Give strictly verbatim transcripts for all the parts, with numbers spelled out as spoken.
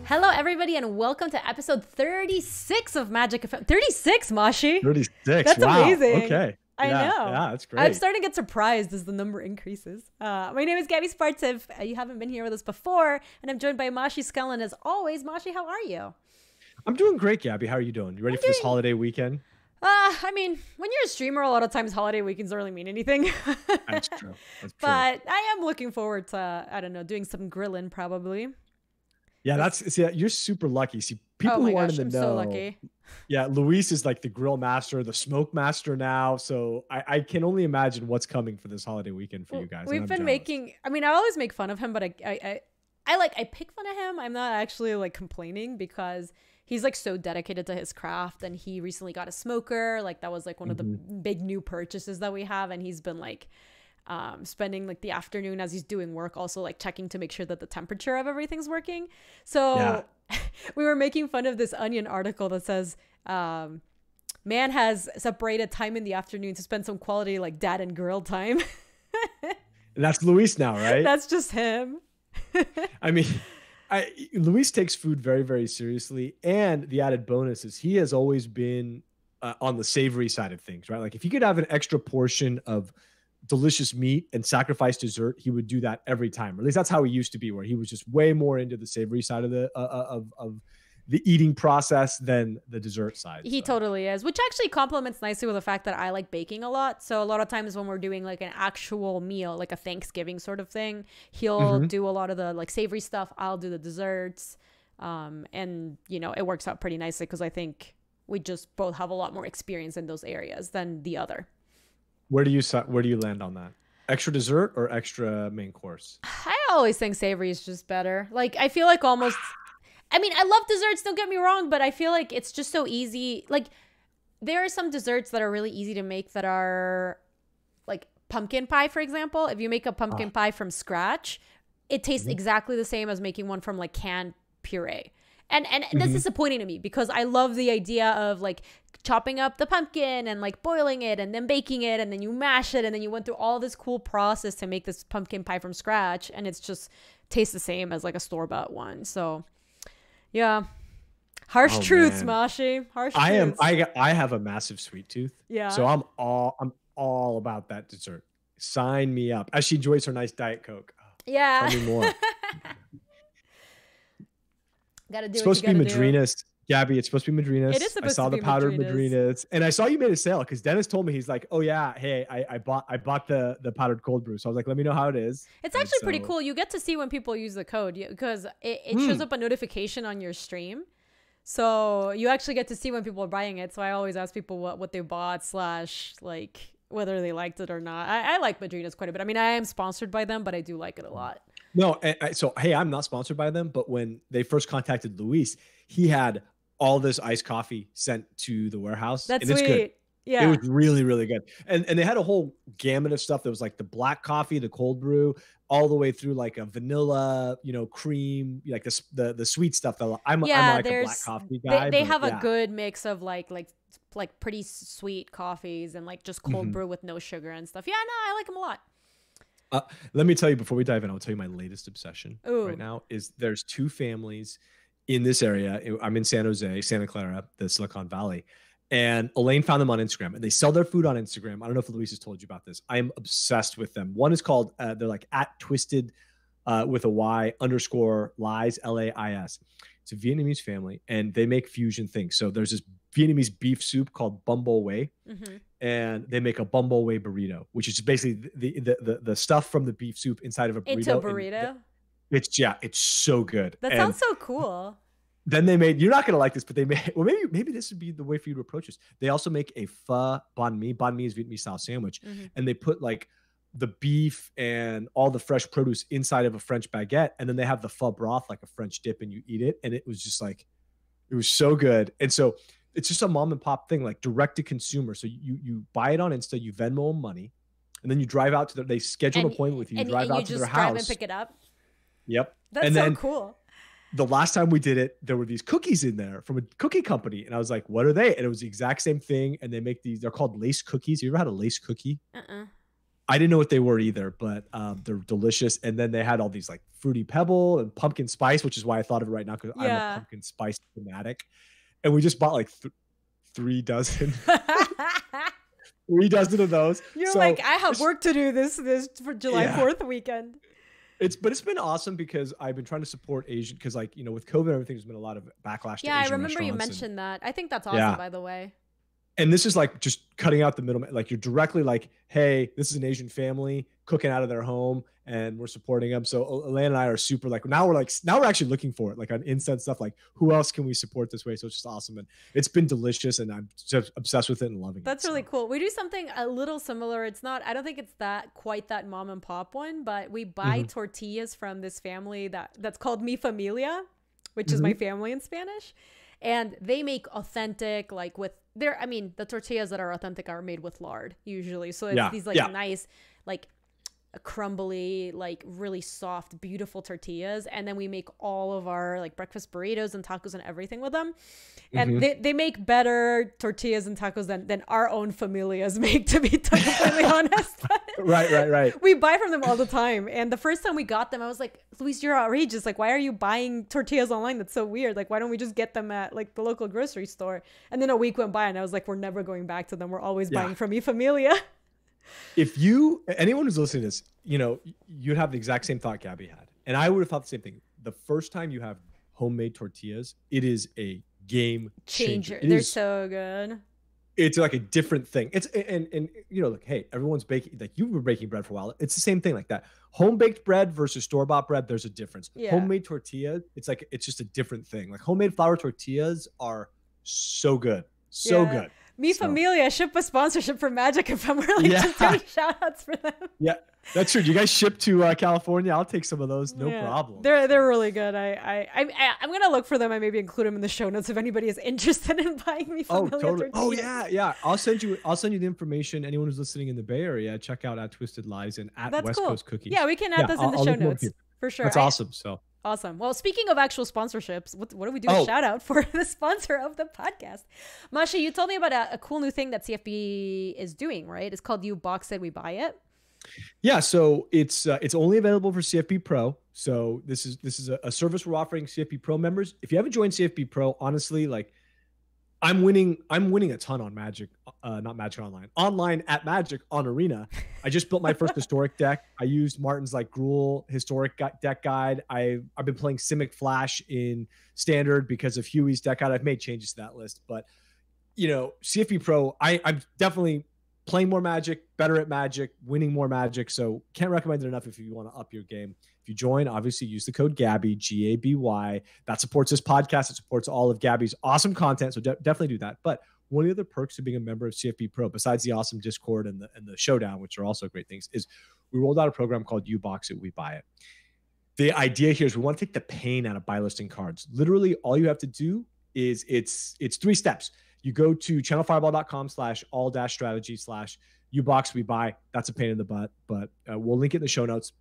Hello, everybody, and welcome to episode thirty-six of Magic F M. thirty-six, Mashi. thirty-six. That's wow. amazing. Okay. I yeah, know. Yeah, that's great. I'm starting to get surprised as the number increases. Uh, my name is Gabby Spartz. If uh, you haven't been here with us before, and I'm joined by Mashi Scullin as always. Mashi, how are you? I'm doing great, Gabby. How are you doing? You ready I'm for this doing... holiday weekend? Uh, I mean, when you're a streamer, a lot of times holiday weekends don't really mean anything. That's true. That's true. But I am looking forward to, I don't know, doing some grilling probably. Yeah, that's see, you're super lucky. See, people oh my who aren't gosh, in the I'm know. so lucky. Yeah, Luis is like the grill master, the smoke master now. So I, I can only imagine what's coming for this holiday weekend for you guys. We've been jealous. making. I mean, I always make fun of him, but I, I, I, I like I pick fun of him. I'm not actually like complaining because he's like so dedicated to his craft, and he recently got a smoker. Like that was like one mm-hmm. of the big new purchases that we have, and he's been like. Um, spending like the afternoon as he's doing work, also like checking to make sure that the temperature of everything's working. So yeah. We were making fun of this Onion article that says, um, man has separated time in the afternoon to spend some quality like dad and girl time. And that's Luis now, right? That's just him. I mean, I, Luis takes food very, very seriously. And the added bonus is he has always been uh, on the savory side of things, right? Like if he could have an extra portion of delicious meat and sacrifice dessert, he would do that every time. Or at least that's how he used to be, where he was just way more into the savory side of the uh, of of the eating process than the dessert side. He so. totally is, which actually complements nicely with the fact that I like baking a lot. So a lot of times when we're doing like an actual meal, like a Thanksgiving sort of thing, he'll mm-hmm. do a lot of the like savory stuff. I'll do the desserts, um, and you know it works out pretty nicely because I think we just both have a lot more experience in those areas than the other. Where do you where do you land on that? Extra dessert or extra main course? I always think savory is just better. Like I feel like almost I mean, I love desserts, don't get me wrong, but I feel like it's just so easy. Like there are some desserts that are really easy to make that are like pumpkin pie, for example. If you make a pumpkin oh. pie from scratch, it tastes mm-hmm. exactly the same as making one from like canned puree. And and mm-hmm. that's disappointing to me because I love the idea of like chopping up the pumpkin and like boiling it and then baking it and then you mash it and then you went through all this cool process to make this pumpkin pie from scratch and it's just tastes the same as like a store-bought one. So yeah. Harsh oh, truths, man. Mashi. Harsh I truths. am I I have a massive sweet tooth. Yeah. So I'm all I'm all about that dessert. Sign me up. As she enjoys her nice Diet Coke. Oh, yeah. Tell me more. Gotta do it's supposed to be Madrinas. Gabby, it's supposed to be Madrinas. It is supposed I saw to be the powdered Madrinas. Madrinas. And I saw you made a sale because Dennis told me, he's like, oh yeah, hey, I, I bought I bought the the powdered cold brew. So I was like, let me know how it is. It's and actually so... pretty cool. You get to see when people use the code because it, it hmm. shows up a notification on your stream. So you actually get to see when people are buying it. So I always ask people what, what they bought slash like whether they liked it or not. I, I like Madrinas quite a bit. I mean, I am sponsored by them, but I do like it a lot. No, and I, so hey, I'm not sponsored by them, but when they first contacted Luis, he had all this iced coffee sent to the warehouse. That's and it's sweet. Good. Yeah. It was really, really good. And and they had a whole gamut of stuff that was like the black coffee, the cold brew, all the way through like a vanilla, you know, cream, like the the, the sweet stuff that I'm, yeah, I'm like a black coffee guy. They, they but, have yeah. a good mix of like like like pretty sweet coffees and like just cold mm-hmm. brew with no sugar and stuff. Yeah, no, I like them a lot. Uh, let me tell you before we dive in, I'll tell you my latest obsession Ooh. right now is there's two families in this area. I'm in San Jose, Santa Clara, the Silicon Valley. And Elaine found them on Instagram and they sell their food on Instagram. I don't know if Luis has told you about this. I am obsessed with them. One is called, uh, they're like at twisted uh, with a Y underscore lies, L A I S. It's a Vietnamese family and they make fusion things. So there's this Vietnamese beef soup called bun bo hue. Mm-hmm. And they make a bun bo hue burrito, which is basically the, the, the, the stuff from the beef soup inside of a burrito. Into a burrito? It's, yeah, it's so good. That and sounds so cool. Then they made, you're not going to like this, but they made, well, maybe maybe this would be the way for you to approach this. They also make a pho banh mi. Banh mi is Vietnamese style sandwich. Mm-hmm. And they put like the beef and all the fresh produce inside of a French baguette. And then they have the pho broth, like a French dip, and you eat it. And it was just like, it was so good. And so it's just a mom and pop thing, like direct to consumer. So you you buy it on Insta, you Venmo them money, and then you drive out to their, they schedule and, an appointment with you, you and, drive and out you to just their drive house. and pick it up. Yep. That's and so then, cool. The last time we did it, there were these cookies in there from a cookie company. And I was like, what are they? And it was the exact same thing. And they make these, they're called lace cookies. You ever had a lace cookie? Uh-uh. I didn't know what they were either, but um, they're delicious. And then they had all these like fruity pebble and pumpkin spice, which is why I thought of it right now because I'm a Yeah. pumpkin spice fanatic. And we just bought like th- three dozen, three dozen of those. You're So like, I have it's- work to do this this for July Yeah. fourth weekend. It's but it's been awesome because I've been trying to support Asian because like you know with COVID and everything there's been a lot of backlash. Yeah, to I Asian remember you restaurants and- mentioned that. I think that's awesome, Yeah. by the way. And this is like just cutting out the middleman. Like you're directly like, hey, this is an Asian family cooking out of their home, and we're supporting them. So Elaine and I are super like now we're like now we're actually looking for it like on instant stuff. Like who else can we support this way? So it's just awesome, and it's been delicious, and I'm just obsessed with it and loving That's it. really so. cool. We do something a little similar. It's not, I don't think it's that quite that mom and pop one, but we buy Mhm. tortillas from this family that that's called Mi Familia, which is my family in Spanish. And they make authentic, like with their, I mean, the tortillas that are authentic are made with lard usually. So it's Yeah, these like yeah. nice, like crumbly, like really soft, beautiful tortillas. And then we make all of our like breakfast burritos and tacos and everything with them. And Mhm. they, they make better tortillas and tacos than, than our own familias make, to be completely honest. Right, right, right. We buy from them all the time. And the first time we got them, I was like, Luis, you're outrageous. Like, why are you buying tortillas online? That's so weird. Like, why don't we just get them at like the local grocery store? And then a week went by and I was like, we're never going back to them. We're always Yeah. buying from Mi Familia. If you anyone who's listening to this, you know, you'd have the exact same thought Gabby had. And I would have thought the same thing. The first time you have homemade tortillas, it is a game changer. Changer. It They're is- so good. it's like a different thing. It's and and you know, like hey, everyone's baking. Like you were baking bread for a while. It's the same thing like that. Home baked bread versus store bought bread. There's a difference. Yeah. Homemade tortilla. It's like it's just a different thing. Like homemade flour tortillas are so good, so Yeah. good. Mi So- Familia, ship a sponsorship for Magic if I'm really Yeah. just doing shout outs for them. Yeah, that's true. Do you guys ship to uh, California? I'll take some of those. No Yeah. problem. They're they're really good. I I I'm, I- I'm gonna look for them and maybe include them in the show notes if anybody is interested in buying Mi Oh, Familia totally. Oh, tortillas. yeah, yeah. I'll send you. I'll send you the information. Anyone who's listening in the Bay Area, check out at Twisted Lies and at That's West cool. Coast Cookies. Yeah, we can add Yeah, those in I'll- the I'll show link more notes here. for sure. That's I- awesome. So Awesome. Well, speaking of actual sponsorships, what, what do we do Oh. a shout out for the sponsor of the podcast? Masha, you told me about a, a cool new thing that C F B is doing, right? It's called You Box It, We Buy It. yeah, so it's uh, it's only available for C F B Pro. So this is this is a, a service we're offering C F B Pro members. If you haven't joined C F B Pro, honestly, like I'm winning. I'm winning a ton on Magic, uh, not Magic Online, online at Magic on Arena. I just built my first historic deck. I used Martin's like Gruul historic gu- deck guide. I I've been playing Simic Flash in Standard because of Huey's deck guide. I've made changes to that list, but you know, C F B Pro, I I'm definitely playing more Magic, better at Magic, winning more Magic. So can't recommend it enough if you want to up your game. If you join, obviously use the code Gabby, G A B Y. That supports this podcast. It supports all of Gabby's awesome content. So de- definitely do that. But one of the other perks of being a member of C F B Pro, besides the awesome Discord and the and the Showdown, which are also great things, is we rolled out a program called You Box It, We Buy It. The idea here is we want to take the pain out of buy listing cards. Literally, all you have to do is it's it's three steps. You go to channelfireball.com slash all dash strategy slash you box we buy. That's a pain in the butt, but uh, we'll link it in the show notes.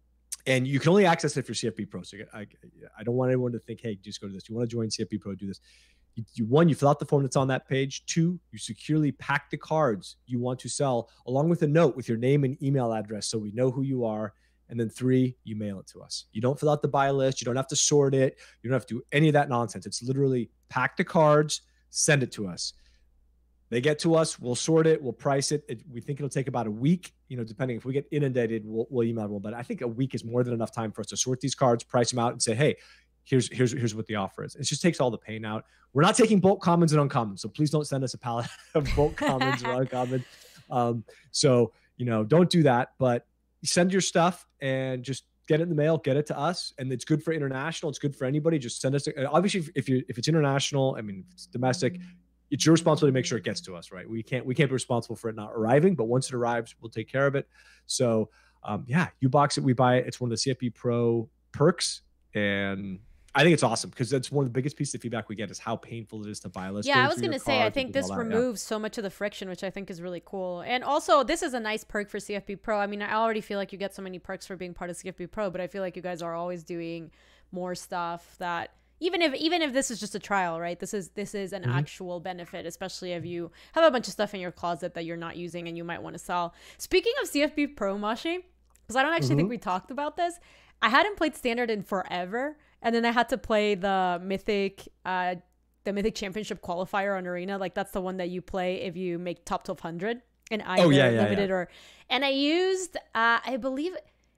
And you can only access it if you're C F B Pro. So I, I don't want anyone to think, hey, just go to this. You want to join C F B Pro, do this. You, you, one, you fill out the form that's on that page. Two, you securely pack the cards you want to sell along with a note with your name and email address so we know who you are. And then three, you mail it to us. You don't fill out the buy list. You don't have to sort it. You don't have to do any of that nonsense. It's literally pack the cards, send it to us. They get to us, we'll sort it, we'll price it. it. We think it'll take about a week, you know, depending if we get inundated, we'll, we'll email them. But I think a week is more than enough time for us to sort these cards, price them out, and say, hey, here's here's here's what the offer is. It just takes all the pain out. We're not taking bulk commons and uncommons, so please don't send us a pallet of bulk commons or uncommons. Um, so you know, don't do that. But send your stuff and just get it in the mail, get it to us, and it's good for international. It's good for anybody. Just send us. Obviously, if you if it's international, I mean, if it's domestic, it's your responsibility to make sure it gets to us, right? We can't we can't be responsible for it not arriving, but once it arrives, we'll take care of it. So um, yeah, you box it, we buy it. It's one of the C F B Pro perks, and I think it's awesome because that's one of the biggest pieces of feedback we get is how painful it is to buy a list. Yeah, I going was through going your to say, I cards think and do this all that, yeah. removes so much of the friction, which I think is really cool. And also, this is a nice perk for C F B Pro. I mean, I already feel like you get so many perks for being part of C F B Pro, but I feel like you guys are always doing more stuff that, even if even if this is just a trial, right? This is this is an Mhm. actual benefit, especially if you have a bunch of stuff in your closet that you're not using and you might want to sell. Speaking of C F B Pro, Mashi, because I don't actually think Mhm. we talked about this. I hadn't played Standard in forever, and then I had to play the Mythic uh the Mythic Championship qualifier on Arena. Like that's the one that you play if you make top twelve hundred in either Oh, yeah, yeah, limited yeah. or and I used uh I believe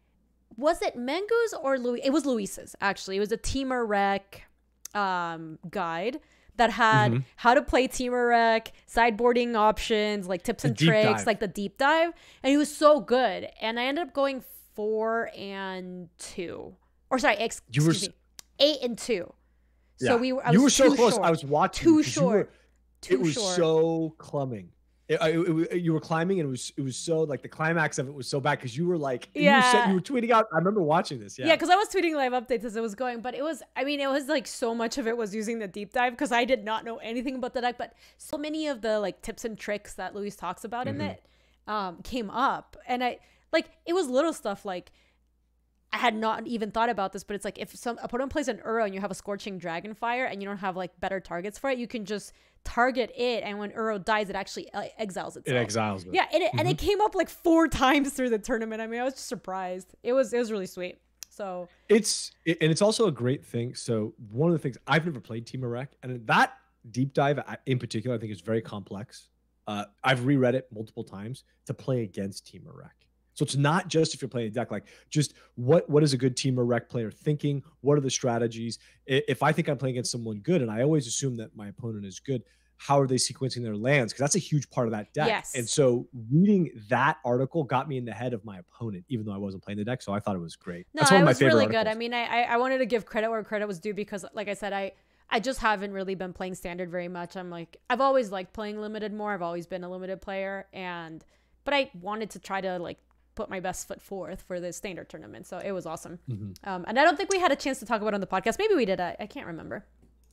was it Mango's or Louis? It was Luis's, actually. It was a Teamer Rec um, guide that had Mhm. how to play Teamer Rec, sideboarding options, like tips The and deep tricks, dive. like the deep dive. And he was so good. And I ended up going four and two. Or sorry, ex- You were excuse s- me, eight and two. So Yeah. we were, I you was were so too close. short. I was watching. Too 'cause you were- short. Too it was short. so clumbing. It, I- it- it- you were climbing, and it was it was so like the climax of it was so bad because you were like you were, set, Yeah. you were tweeting out. I remember watching this. Yeah, Yeah, because I was tweeting live updates as it was going, but it was, I mean, it was like so much of it was using the deep dive because I did not know anything about the deck, but so many of the like tips and tricks that Luis talks about Mhm. in it um, came up. And I, like, it was little stuff like, I had not even thought about this, but it's like if some opponent plays an Uro and you have a Scorching Dragonfire and you don't have like better targets for it, you can just target it, and when Uro dies, it actually uh, exiles itself. it exiles me. Yeah, and it, and it came up like four times through the tournament. I mean, I was just surprised. It was it was really sweet. So It's it, and it's also a great thing. So one of the things I've never played Team Rec, and that deep dive I- in particular, I think is very complex. Uh, I've reread it multiple times to play against Team Rec. So it's not just if you're playing a deck, like just what what is a good Team Rec player thinking? What are the strategies? I- If I think I'm playing against someone good, and I always assume that my opponent is good, how are they sequencing their lands? Because that's a huge part of that deck. Yes. And so reading that article got me in the head of my opponent, even though I wasn't playing the deck. So I thought it was great. no, That's one it of my was favorite really good. articles. I mean, I I I wanted to give credit where credit was due because, like I said, I I just haven't really been playing Standard very much. I'm like, I've always liked playing Limited more. I've always been a Limited player, and but I wanted to try to like put my best foot forth for the Standard tournament. So it was awesome. Mhm. Um, and I don't think we had a chance to talk about it on the podcast. Maybe we did. I, I can't remember.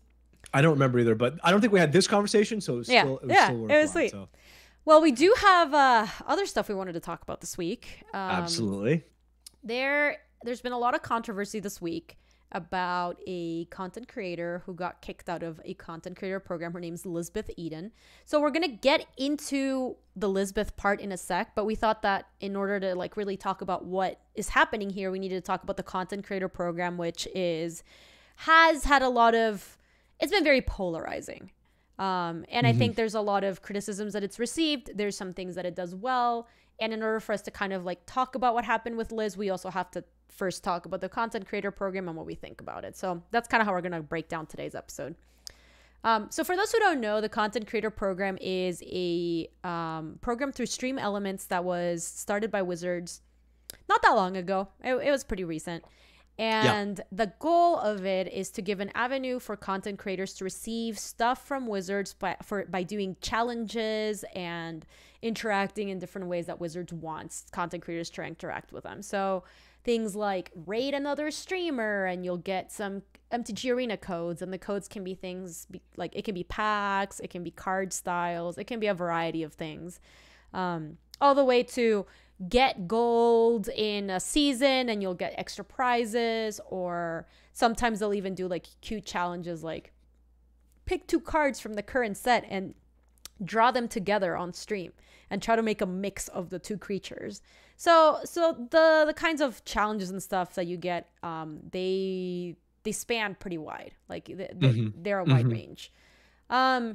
I don't remember either, but I don't think we had this conversation, so it was Yeah, still it was yeah, still it was worthwhile, sweet. So. Well, we do have uh, other stuff we wanted to talk about this week. Um, Absolutely. There, there's been a lot of controversy this week about a content creator who got kicked out of a content creator program. Her name's Lisbeth Eden. So we're gonna get into the Lisbeth part in a sec, but we thought that in order to like really talk about what is happening here, we needed to talk about the content creator program, which is has had a lot of. It's been very polarizing. Um, and I think there's a lot of criticisms that it's received. There's some things that it does well. And in order for us to kind of like talk about what happened with Liz, we also have to first talk about the content creator program and what we think about it. So that's kind of how we're going to break down today's episode. Um, so for those who don't know, the content creator program is a um, program through Stream Elements that was started by Wizards not that long ago. It, it was pretty recent. And yeah. the goal of it is to give an avenue for content creators to receive stuff from Wizards by, for, by doing challenges and interacting in different ways that Wizards wants content creators to interact with them. So things like raid another streamer and you'll get some M T G Arena codes, and the codes can be things be, like it can be packs, it can be card styles, it can be a variety of things, um, all the way to get gold in a season and you'll get extra prizes, or sometimes they'll even do like cute challenges like pick two cards from the current set and draw them together on stream and try to make a mix of the two creatures. So so the the kinds of challenges and stuff that you get, um they they span pretty wide. Like they, mm-hmm. they're a wide mm-hmm. range. Um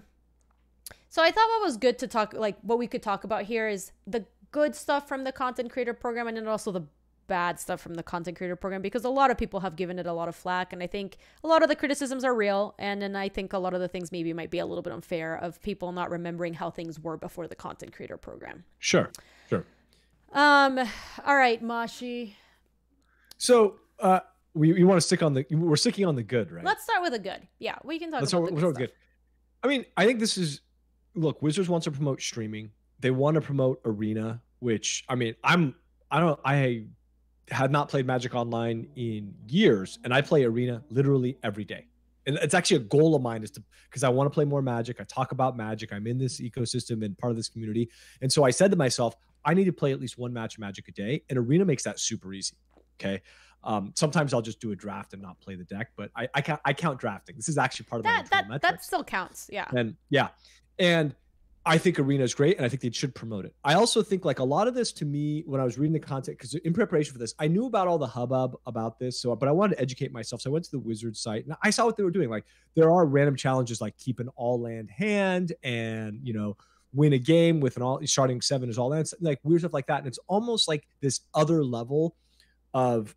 so I thought what was good to talk, like what we could talk about here is the good stuff from the content creator program, and then also the bad stuff from the content creator program, because a lot of people have given it a lot of flack, and I think a lot of the criticisms are real, and then I think a lot of the things maybe might be a little bit unfair of people not remembering how things were before the content creator program. Sure, sure. Um, all right, Mashi. So uh, we we want to stick on the we're sticking on the good, right? Let's start with the good. Yeah, we can talk Let's about start, the good, let's start with good. I mean, I think this is look. Wizards wants to promote streaming. They want to promote Arena, which, I mean, I'm, I don't, I had not played Magic Online in years, and I play Arena literally every day. And it's actually a goal of mine is to, because I want to play more Magic. I talk about Magic. I'm in this ecosystem and part of this community. And so I said to myself, I need to play at least one match of Magic a day, and Arena makes that super easy. Okay. Um, sometimes I'll just do a draft and not play the deck, but I, I count I count drafting. This is actually part of my That internal that metrics. that still counts. Yeah. And yeah, and I think Arena is great, and I think they should promote it. I also think like a lot of this to me when I was reading the content, because in preparation for this, I knew about all the hubbub about this, so but I wanted to educate myself. So I went to the Wizards site and I saw what they were doing. Like there are random challenges like keep an all land hand and you know win a game with an all starting seven is all lands, like weird stuff like that. And it's almost like this other level of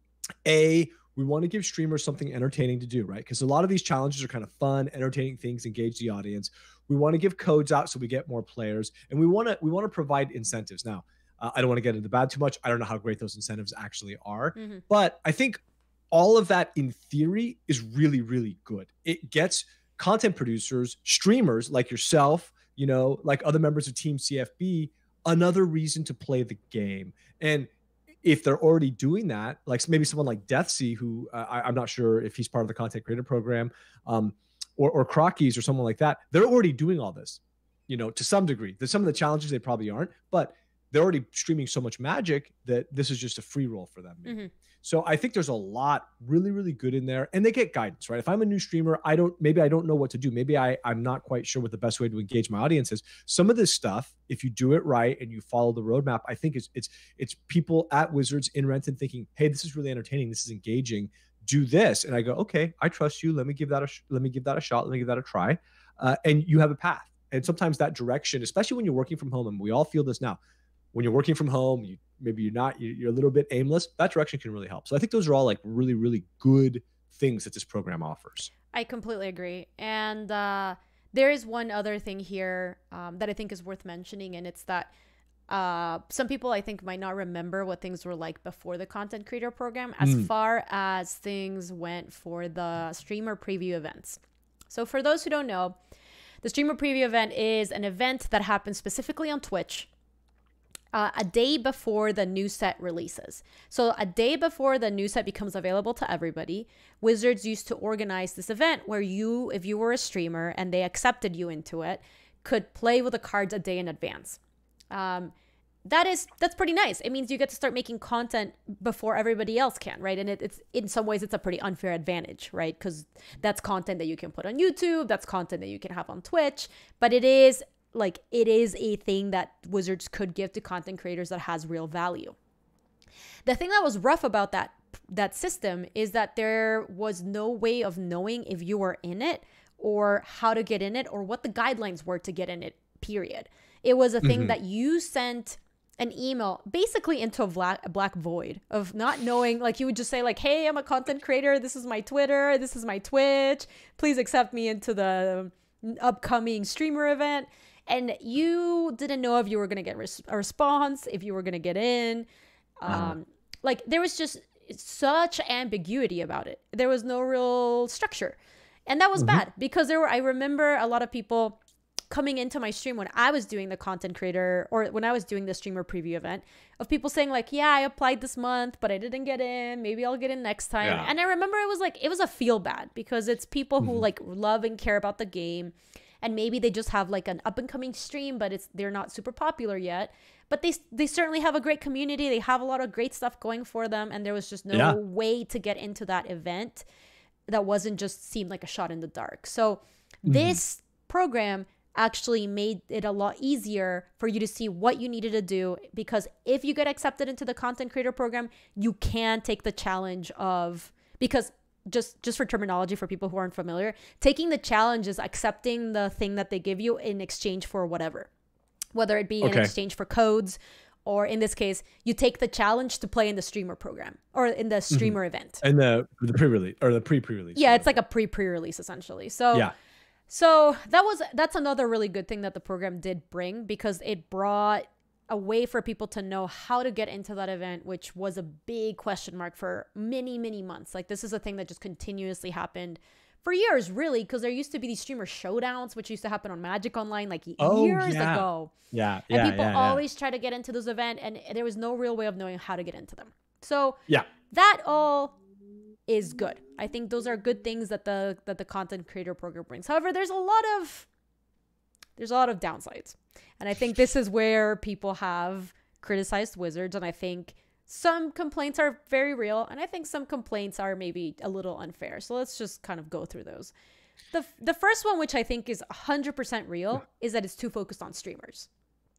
a we want to give streamers something entertaining to do, right? Because a lot of these challenges are kind of fun, entertaining things, engage the audience. We want to give codes out so we get more players, and we want to we want to provide incentives. Now, uh, I don't want to get into the bad too much. I don't know how great those incentives actually are, mm-hmm. but I think all of that in theory is really, really good. It gets content producers, streamers like yourself, you know, like other members of Team C F B, another reason to play the game. And if they're already doing that, like maybe someone like Deathsea, who uh, I, I'm not sure if he's part of the content creator program, um, or, or Crockies or someone like that, they're already doing all this, you know, to some degree. There's some of the challenges they probably aren't, but they're already streaming so much Magic that this is just a free roll for them. Mm-hmm. So I think there's a lot really, really good in there, and they get guidance, right? If I'm a new streamer, I don't, maybe I don't know what to do. Maybe I, I'm not quite sure what the best way to engage my audience is. Some of this stuff, if you do it right and you follow the roadmap, I think it's, it's, it's people at Wizards in Renton thinking, hey, this is really entertaining. This is engaging. Do this. And I go, okay, I trust you. Let me give that a, let me give that a shot. Let me give that a try. Uh, and you have a path. And sometimes that direction, especially when you're working from home, and we all feel this now, when you're working from home, you maybe you're not, you're a little bit aimless, that direction can really help. So I think those are all like really, really good things that this program offers. I completely agree. And uh, there is one other thing here um, that I think is worth mentioning. And it's that uh, some people I think might not remember what things were like before the content creator program, as mm. far as things went for the streamer preview events. So for those who don't know, the streamer preview event is an event that happens specifically on Twitch Uh, a day before the new set releases. So a day before the new set becomes available to everybody, Wizards used to organize this event where you, if you were a streamer and they accepted you into it, could play with the cards a day in advance. Um, that is, that's pretty nice. It means you get to start making content before everybody else can, right? And it, it's, in some ways, it's a pretty unfair advantage, right? Because that's content that you can put on YouTube, that's content that you can have on Twitch, but it is like it is a thing that Wizards could give to content creators that has real value. The thing that was rough about that that system is that there was no way of knowing if you were in it or how to get in it or what the guidelines were to get in it, period. It was a thing mm-hmm. that you sent an email basically into a black, a black void of not knowing. Like you would just say like, hey, I'm a content creator. This is my Twitter. This is my Twitch. Please accept me into the upcoming streamer event. And you didn't know if you were going to get res- a response, if you were going to get in. Um, uh-huh. Like there was just such ambiguity about it. There was no real structure. And that was mm-hmm. bad because there were, I remember a lot of people coming into my stream when I was doing the content creator or when I was doing the streamer preview event of people saying like, yeah, I applied this month, but I didn't get in. Maybe I'll get in next time. Yeah. And I remember it was like, it was a feel bad because it's people mm-hmm. who like love and care about the game. And maybe they just have like an up and coming stream, but it's they're not super popular yet. But they they certainly have a great community. They have a lot of great stuff going for them. And there was just no yeah. way to get into that event that wasn't just seemed like a shot in the dark. So mm-hmm. this program actually made it a lot easier for you to see what you needed to do. Because if you get accepted into the content creator program, you can take the challenge of, because just just for terminology for people who aren't familiar, taking the challenge is accepting the thing that they give you in exchange for whatever, whether it be okay. in exchange for codes, or in this case, you take the challenge to play in the streamer program or in the streamer mm-hmm. event. And the the pre-release or the pre-pre-release. Yeah, it's like a pre-pre-release essentially. So yeah. So that was that's another really good thing that the program did bring, because it brought a way for people to know how to get into that event, which was a big question mark for many, many months. Like this is a thing that just continuously happened for years, really, because there used to be these streamer showdowns, which used to happen on Magic Online like oh, years yeah. ago. Yeah, yeah, And people yeah, yeah. always try to get into those events, and there was no real way of knowing how to get into them. So yeah, that all is good. I think those are good things that the that the content creator program brings. However, there's a lot of there's a lot of downsides. And I think this is where people have criticized Wizards. And I think some complaints are very real, and I think some complaints are maybe a little unfair. So let's just kind of go through those. The the first one, which I think is one hundred percent real, is that it's too focused on streamers.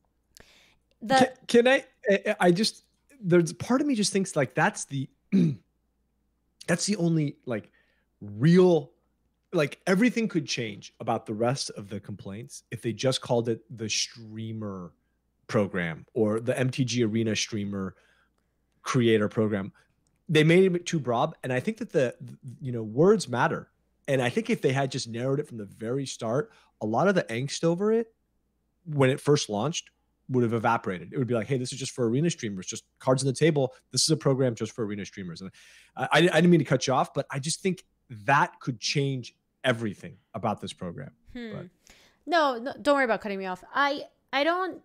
The can, can I I just there's part of me just thinks like that's the that's the only like real, like everything could change about the rest of the complaints if they just called it the streamer program or the M T G Arena streamer creator program. They made it too broad, and I think that the you know words matter. And I think if they had just narrowed it from the very start, a lot of the angst over it when it first launched would have evaporated. It would be like, hey, this is just for arena streamers, just cards on the table. This is a program just for arena streamers. And I, I didn't mean to cut you off, but I just think that could change everything about this program. Hmm. But. No, no, don't worry about cutting me off. I I don't.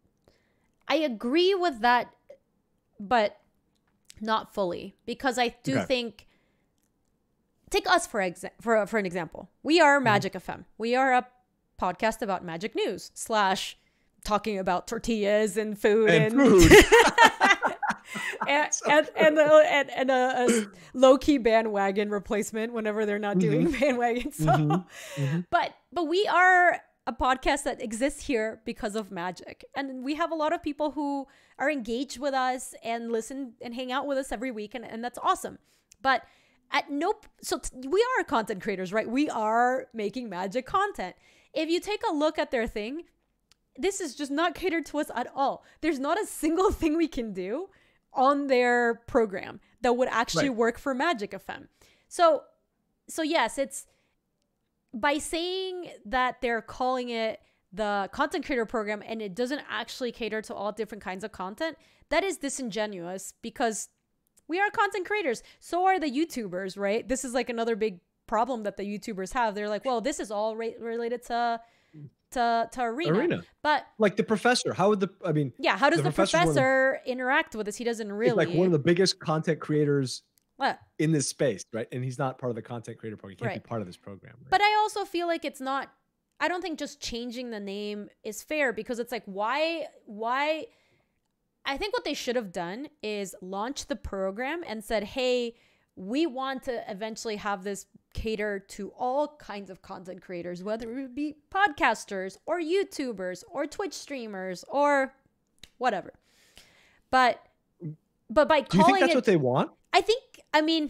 I agree with that, but not fully, because I do Okay. think. Take us for exa- for for an example. We are Magic mm-hmm. F M. We are a podcast about magic news slash talking about tortillas and food and, and food. and, and, and, uh, and, and a, a low-key bandwagon replacement whenever they're not doing mm-hmm. bandwagon. So, mm-hmm. Mm-hmm. but but we are a podcast that exists here because of Magic, and we have a lot of people who are engaged with us and listen and hang out with us every week, and, and that's awesome. But at no, so t- we are content creators, right? We are making Magic content. If you take a look at their thing, this is just not catered to us at all. There's not a single thing we can do on their program that would actually right. work for Magic F M. So, so yes, it's by saying that they're calling it the content creator program and it doesn't actually cater to all different kinds of content. That is disingenuous because we are content creators. So are the YouTubers, right? This is like another big problem that the YouTubers have. They're like, well, this is all ra- related to to to arena. arena. But like the professor, how would the I mean yeah, how does the, the professor, professor the, interact with this? He doesn't really. He's like one of the biggest content creators what? in this space, right? And he's not part of the content creator program. He can't right. be part of this program. Right? But I also feel like it's not. I don't think just changing the name is fair because it's like why why. I think what they should have done is launch the program and said, hey, we want to eventually have this cater to all kinds of content creators, whether it be podcasters or YouTubers or Twitch streamers or whatever. But but by calling it... Do you think that's it, what they want? I think, I mean...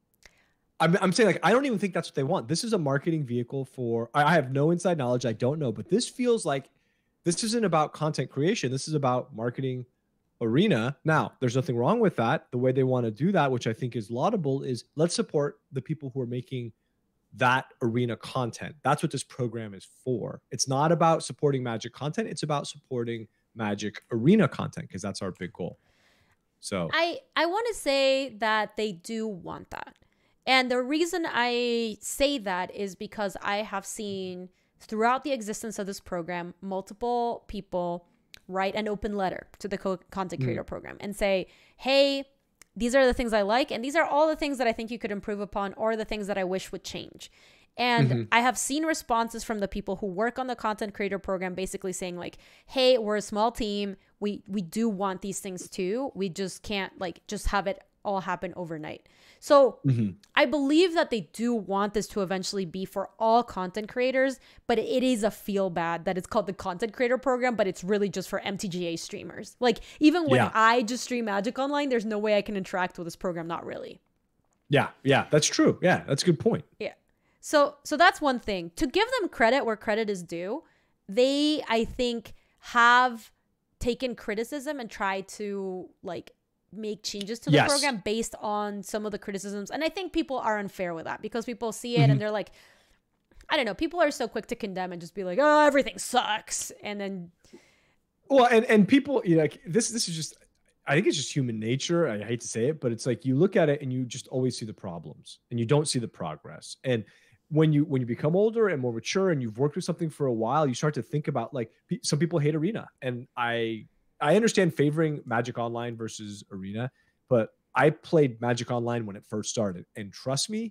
I'm, I'm saying, like, I don't even think that's what they want. This is a marketing vehicle for... I have no inside knowledge. I don't know. But this feels like this isn't about content creation. This is about marketing arena. Now, there's nothing wrong with that. The way they want to do that, which I think is laudable, is let's support the people who are making that arena content. That's what this program is for. It's not about supporting Magic content. It's about supporting Magic arena content because that's our big goal. So I, I want to say that they do want that. And the reason I say that is because I have seen throughout the existence of this program, multiple people write an open letter to the co- content creator mm. program and say, hey, these are the things I like. And these are all the things that I think you could improve upon or the things that I wish would change. And mm-hmm. I have seen responses from the people who work on the content creator program basically saying like, hey, we're a small team. We, we do want these things too. We just can't like just have it all happen overnight. So mm-hmm. I believe that they do want this to eventually be for all content creators, but it is a feel bad that it's called the content creator program, but it's really just for M T G A streamers. Like even when yeah. I just stream Magic Online, there's no way I can interact with this program. Not really. Yeah. Yeah, that's true. Yeah. That's a good point. Yeah. So, so that's one thing. To give them credit where credit is due, they, I think, have taken criticism and tried to like make changes to the yes. program based on some of the criticisms. And I think people are unfair with that because people see it mm-hmm. and they're like, I don't know, people are so quick to condemn and just be like, oh, everything sucks. And then. Well, and, and people, you know, like this, this is just, I think it's just human nature. I hate to say it, but it's like you look at it and you just always see the problems and you don't see the progress. And when you, when you become older and more mature and you've worked with something for a while, you start to think about like some people hate arena. And I, I understand favoring Magic Online versus Arena, but I played Magic Online when it first started. And trust me,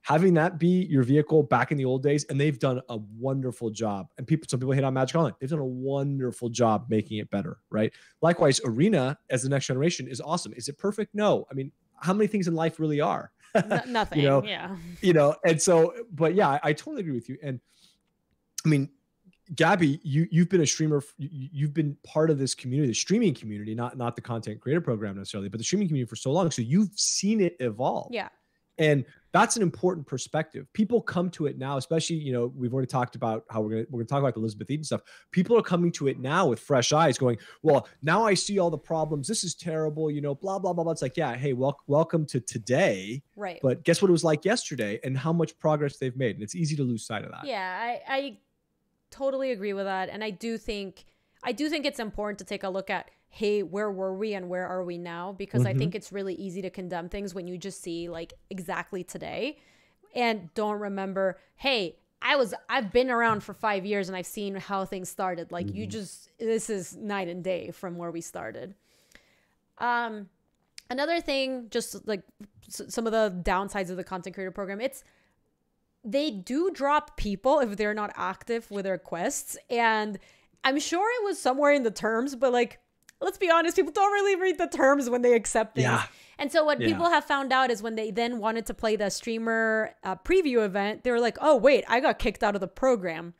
having that be your vehicle back in the old days, and they've done a wonderful job. And people, some people hit on Magic Online. They've done a wonderful job making it better, right? Likewise, Arena as the next generation is awesome. Is it perfect? No. I mean, how many things in life really are? No, nothing. you know, yeah. You know, and so, but yeah, I, I totally agree with you. And I mean, Gabby, you you've been a streamer. You, you've been part of this community, the streaming community, not not the content creator program necessarily, but the streaming community for so long. So you've seen it evolve. Yeah. And that's an important perspective. People come to it now, especially, you know, we've already talked about how we're going to, we're going to talk about the Elizabeth Eden stuff. People are coming to it now with fresh eyes going, well, now I see all the problems. This is terrible, you know, blah, blah, blah, blah. It's like, yeah, hey, wel- welcome to today. Right. But guess what it was like yesterday and how much progress they've made. And it's easy to lose sight of that. Yeah, I, I totally agree with that. And I do think, I do think it's important to take a look at, hey, where were we and where are we now? Because mm-hmm. I think it's really easy to condemn things when you just see like exactly today and don't remember, hey, I was, I've been around for five years and I've seen how things started. Like mm-hmm. you just, this is night and day from where we started. Um, another thing, just like s- some of the downsides of the content creator program, it's, they do drop people if they're not active with their quests. And I'm sure it was somewhere in the terms, but like, let's be honest, people don't really read the terms when they accept things. Yeah. And so what yeah. people have found out is when they then wanted to play the streamer uh, preview event, they were like, oh, wait, I got kicked out of the program.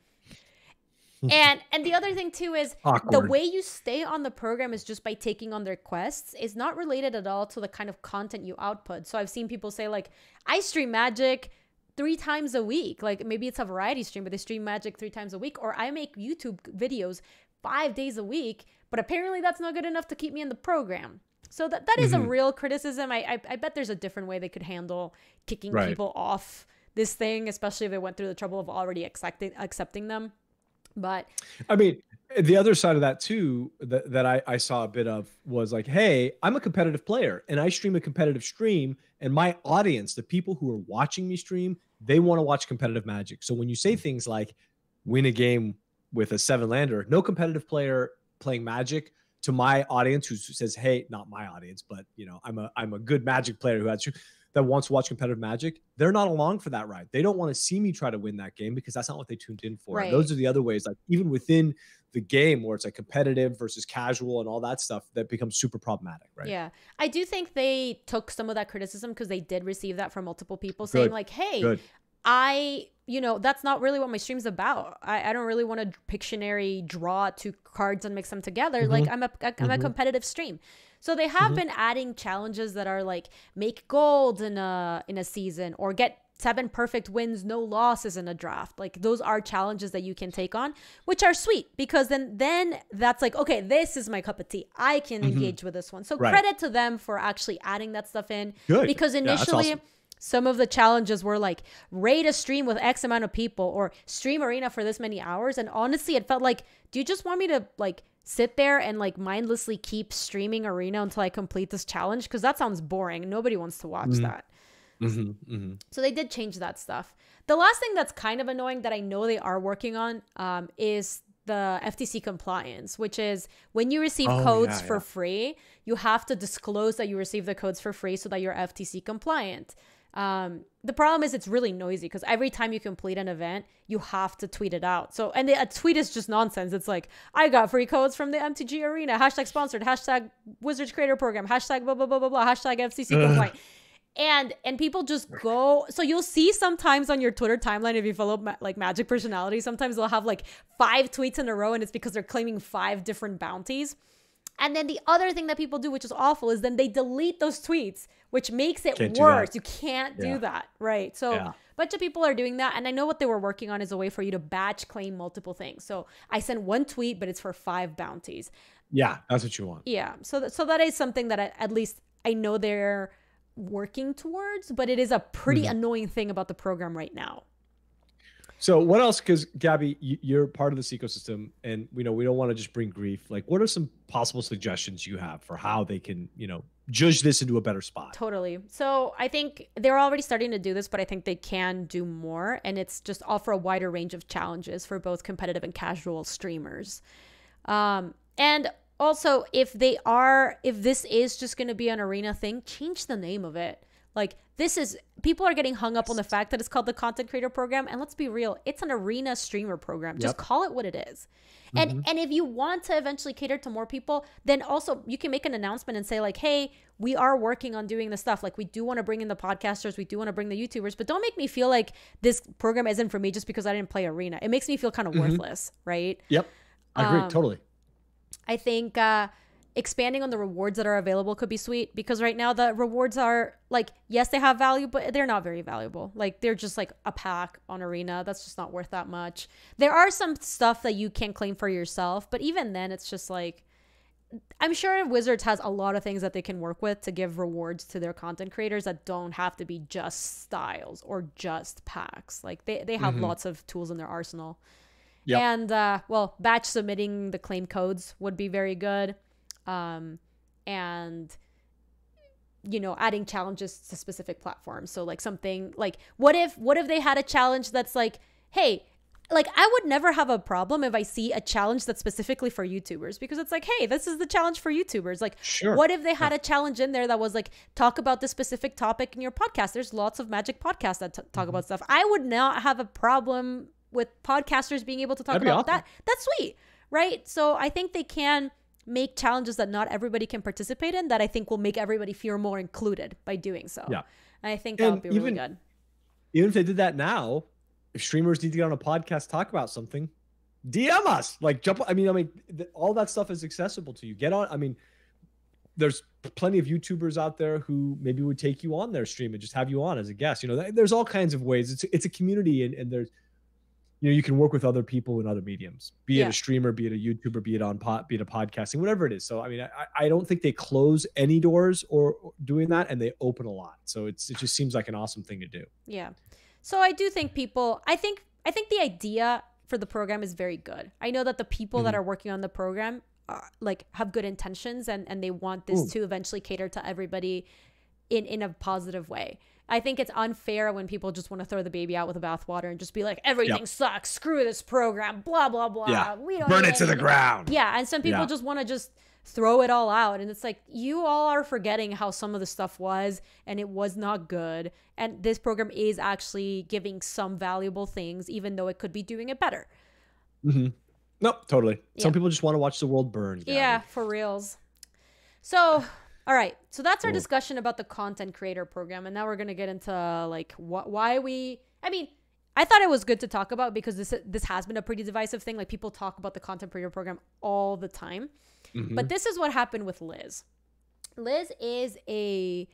and and the other thing, too, is Awkward. The way you stay on the program is just by taking on their quests. It's not related at all to the kind of content you output. So I've seen people say, like, I stream Magic three times a week. Like, maybe it's a variety stream, but they stream Magic three times a week. Or I make YouTube videos five days a week. But apparently that's not good enough to keep me in the program. So that, that is mm-hmm. a real criticism. I, I I bet there's a different way they could handle kicking right. people off this thing, especially if they went through the trouble of already accepting accepting them. But I mean, the other side of that too, that, that I, I saw a bit of was like, hey, I'm a competitive player and I stream a competitive stream, and my audience, the people who are watching me stream, they want to watch competitive Magic. So when you say things like win a game with a seven lander, no competitive player playing Magic, to my audience who says, hey, not my audience, but you know, I'm a I'm a good Magic player who has that wants to watch competitive Magic, they're not along for that ride. They don't want to see me try to win that game because that's not what they tuned in for. Right. Those are the other ways, like even within the game where it's like competitive versus casual and all that stuff, that becomes super problematic, right? Yeah. I do think they took some of that criticism because they did receive that from multiple people saying Good. like, hey, Good. I, you know, that's not really what my stream's about. I, I don't really want to Pictionary draw two cards and mix them together. Mm-hmm. Like I'm a, I'm mm-hmm. a competitive stream. So they have mm-hmm. been adding challenges that are like make gold in a, in a season or get seven perfect wins, no losses in a draft. Like those are challenges that you can take on, which are sweet because then, then that's like, okay, this is my cup of tea. I can mm-hmm. engage with this one. So right. credit to them for actually adding that stuff in. Good. Because initially, yeah, some of the challenges were like raid a stream with X amount of people or stream Arena for this many hours. And honestly, it felt like, do you just want me to like sit there and like mindlessly keep streaming Arena until I complete this challenge? Because that sounds boring. Nobody wants to watch mm-hmm. that. Mm-hmm, mm-hmm. So they did change that stuff. The last thing that's kind of annoying that I know they are working on um, is the F T C compliance, which is when you receive oh, codes yeah, for yeah. free, you have to disclose that you receive the codes for free so that you're F T C compliant. Um, the problem is it's really noisy because every time you complete an event, you have to tweet it out. So, and the, a tweet is just nonsense. It's like, I got free codes from the M T G Arena, hashtag sponsored, hashtag Wizards Creator Program, hashtag blah, blah, blah, blah, blah, hashtag F C C compliant. And and people just go, so you'll see sometimes on your Twitter timeline, if you follow ma- like Magic personalities, sometimes they'll have like five tweets in a row and it's because they're claiming five different bounties. And then the other thing that people do, which is awful, is then they delete those tweets, which makes it can't worse. You can't yeah. do that, right? So yeah. a bunch of people are doing that. And I know what they were working on is a way for you to batch claim multiple things. So I send one tweet, but it's for five bounties. Yeah, that's what you want. Yeah, so, th- so that is something that I, at least I know they're working towards, but it is a pretty mm-hmm. annoying thing about the program right now. So what else? Because Gabby, you're part of this ecosystem, and we know we don't want to just bring grief. Like, what are some possible suggestions you have for how they can, you know, judge this into a better spot? Totally. So I think they're already starting to do this, but I think they can do more, and it's just offer a wider range of challenges for both competitive and casual streamers. Um, and also, if they are, if this is just going to be an Arena thing, change the name of it. Like, this is, people are getting hung up on the fact that it's called the content creator program. And let's be real, it's an arena streamer program. Just yep. call it what it is. And mm-hmm. and if you want to eventually cater to more people, then also you can make an announcement and say like, hey, we are working on doing this stuff. Like, we do want to bring in the podcasters. We do want to bring the YouTubers. But don't make me feel like this program isn't for me just because I didn't play arena. It makes me feel kind of mm-hmm. worthless, right? Yep. I agree. Um, totally. I think uh, expanding on the rewards that are available could be sweet, because right now the rewards are like, yes, they have value, but they're not very valuable. Like, they're just like a pack on arena. That's just not worth that much. There are some stuff that you can claim for yourself, but even then it's just like, I'm sure Wizards has a lot of things that they can work with to give rewards to their content creators that don't have to be just styles or just packs. Like, they, they have mm-hmm. lots of tools in their arsenal. Yep. And, uh, well, batch submitting the claim codes would be very good. Um, and, you know, adding challenges to specific platforms. So, like, something like, what if, what if they had a challenge that's like, hey, like, I would never have a problem if I see a challenge that's specifically for YouTubers, because it's like, hey, this is the challenge for YouTubers. Like, sure. What if they had a challenge in there that was like, talk about this specific topic in your podcast? There's lots of Magic podcasts that t- talk mm-hmm. about stuff. I would not have a problem with podcasters being able to talk That'd about awesome. that. That's sweet, right? So I think they can make challenges that not everybody can participate in, that I think will make everybody feel more included by doing so. Yeah. And I think that would be even, really good. Even if they did that now, if streamers need to get on a podcast, talk about something, D M us. Like, jump. I mean, I mean, th- all that stuff is accessible to you. Get on. I mean, there's plenty of YouTubers out there who maybe would take you on their stream and just have you on as a guest. You know, th- there's all kinds of ways. It's it's a community, and, and there's, you know, you can work with other people in other mediums, be yeah. it a streamer, be it a YouTuber, be it on pod, be it a podcasting, whatever it is. So, I mean, I, I don't think they close any doors or, or doing that, and they open a lot. So it's it just seems like an awesome thing to do. Yeah. So I do think people, I think, I think the idea for the program is very good. I know that the people mm-hmm. that are working on the program are, like, have good intentions, and, and they want this Ooh. to eventually cater to everybody in, in a positive way. I think it's unfair when people just want to throw the baby out with the bathwater and just be like, everything yep. sucks. Screw this program. Blah, blah, blah. Yeah. We don't burn it to the ground. Yeah. And some people yeah. just want to just throw it all out. And it's like, you all are forgetting how some of the stuff was, and it was not good. And this program is actually giving some valuable things, even though it could be doing it better. Mm-hmm. Nope, totally. Yeah. Some people just want to watch the world burn. Gabby. Yeah, for reals. So... All right, so that's our cool. discussion about the content creator program, and now we're gonna get into like wh- why we. I mean, I thought it was good to talk about, because this this has been a pretty divisive thing. Like, people talk about the content creator program all the time, mm-hmm. but this is what happened with Liz. Liz is a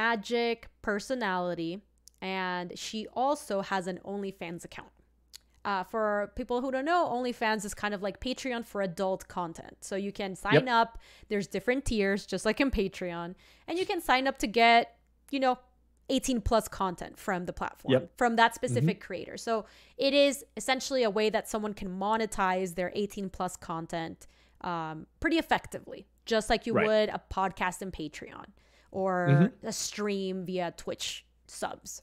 Magic personality, and she also has an OnlyFans account. Uh, for people who don't know, OnlyFans is kind of like Patreon for adult content. So you can sign yep. up. There's different tiers, just like in Patreon. And you can sign up to get, you know, eighteen plus content from the platform, yep. from that specific mm-hmm. creator. So it is essentially a way that someone can monetize their eighteen plus content um, pretty effectively, just like you right. would a podcast in Patreon or mm-hmm. a stream via Twitch subs.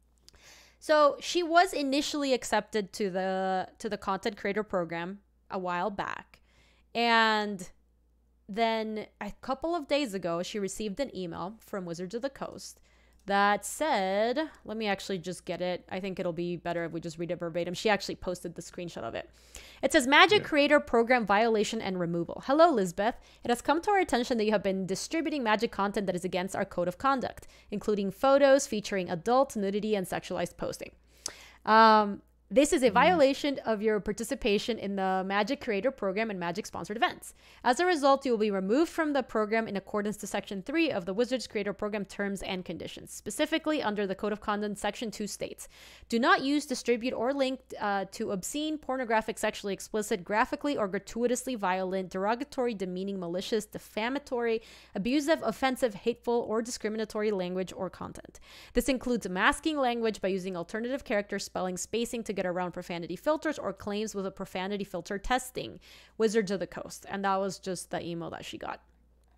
So she was initially accepted to the to the content creator program a while back. And then a couple of days ago, she received an email from Wizards of the Coast that said, let me actually just get it. I think it'll be better if we just read it verbatim. She actually posted the screenshot of it. It says, Magic yeah. Creator Program Violation and Removal. Hello, Lisbeth. It has come to our attention that you have been distributing Magic content that is against our code of conduct, including photos featuring adult, nudity, and sexualized posting. Um... This is a violation of your participation in the Magic Creator Program and Magic-sponsored events. As a result, you will be removed from the program in accordance to Section three of the Wizards Creator Program Terms and Conditions. Specifically, under the Code of Conduct, Section two states, do not use, distribute, or link uh, to obscene, pornographic, sexually explicit, graphically or gratuitously violent, derogatory, demeaning, malicious, defamatory, abusive, offensive, hateful, or discriminatory language or content. This includes masking language by using alternative character spelling, spacing to get around profanity filters, or claims with a profanity filter testing. Wizards of the Coast. And that was just the email that she got.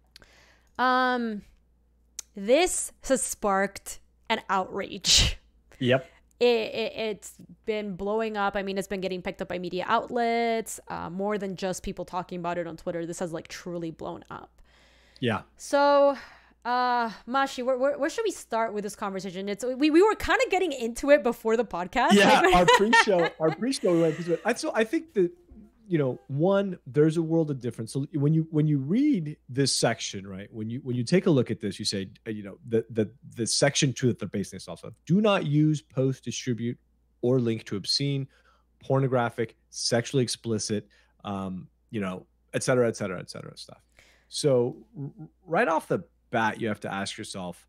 Um, this has sparked an outrage. Yep. It, it, it's been blowing up. I mean, it's been getting picked up by media outlets, uh, more than just people talking about it on Twitter. This has like truly blown up. Yeah. So Uh, Mashi, where, where, where should we start with this conversation? It's we, we were kind of getting into it before the podcast. Yeah, like, our pre-show, our pre-show we went into it. I, so I think that, you know, one, there's a world of difference. So when you when you read this section, right, when you when you take a look at this, you say, you know, the the the section two that they're basing this off of: do not use, post, distribute, or link to obscene, pornographic, sexually explicit, um, you know, et cetera, et cetera, et cetera stuff. So r- right off the bat, you have to ask yourself,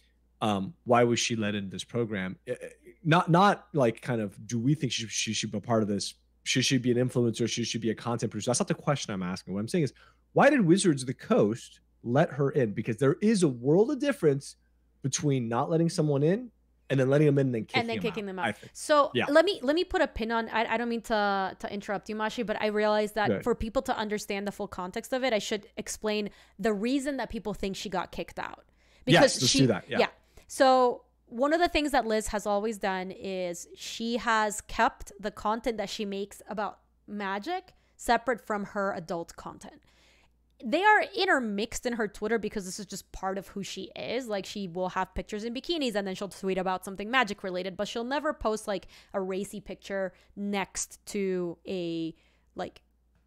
um, why was she let into this program? Not not like kind of, do we think she, she should be a part of this? Should she be an influencer? Should she be a content producer? That's not the question I'm asking. What I'm saying is, why did Wizards of the Coast let her in? Because there is a world of difference between not letting someone in and then letting them in and then kicking, and then them, kicking out, them I out. think. So Yeah. let me let me put a pin on. I, I don't mean to to interrupt you, Mashi, but I realized that Good. for people to understand the full context of it, I should explain the reason that people think she got kicked out. Because Yes, let's she, do that, yeah. So one of the things that Liz has always done is she has kept the content that she makes about Magic separate from her adult content. They are intermixed in her Twitter because this is just part of who she is. Like, she will have pictures in bikinis and then she'll tweet about something Magic related, but she'll never post like a racy picture next to a like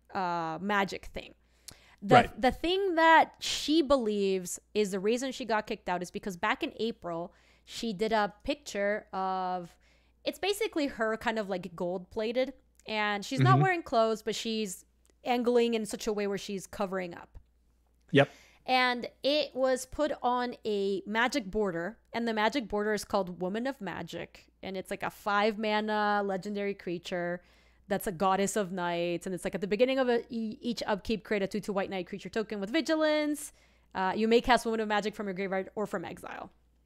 uh Magic thing. The, Right. the thing that she believes is the reason she got kicked out is because back in April, she did a picture of, it's basically her kind of like gold plated, and she's not Mhm. wearing clothes, but she's angling in such a way where she's covering up. Yep. And it was put on a Magic border, and the Magic border is called Woman of Magic, and it's like a five mana legendary creature that's a goddess of nights, and it's like at the beginning of a, e- each upkeep, create a two two white knight creature token with vigilance. Uh, you may cast Woman of Magic from your graveyard or from exile.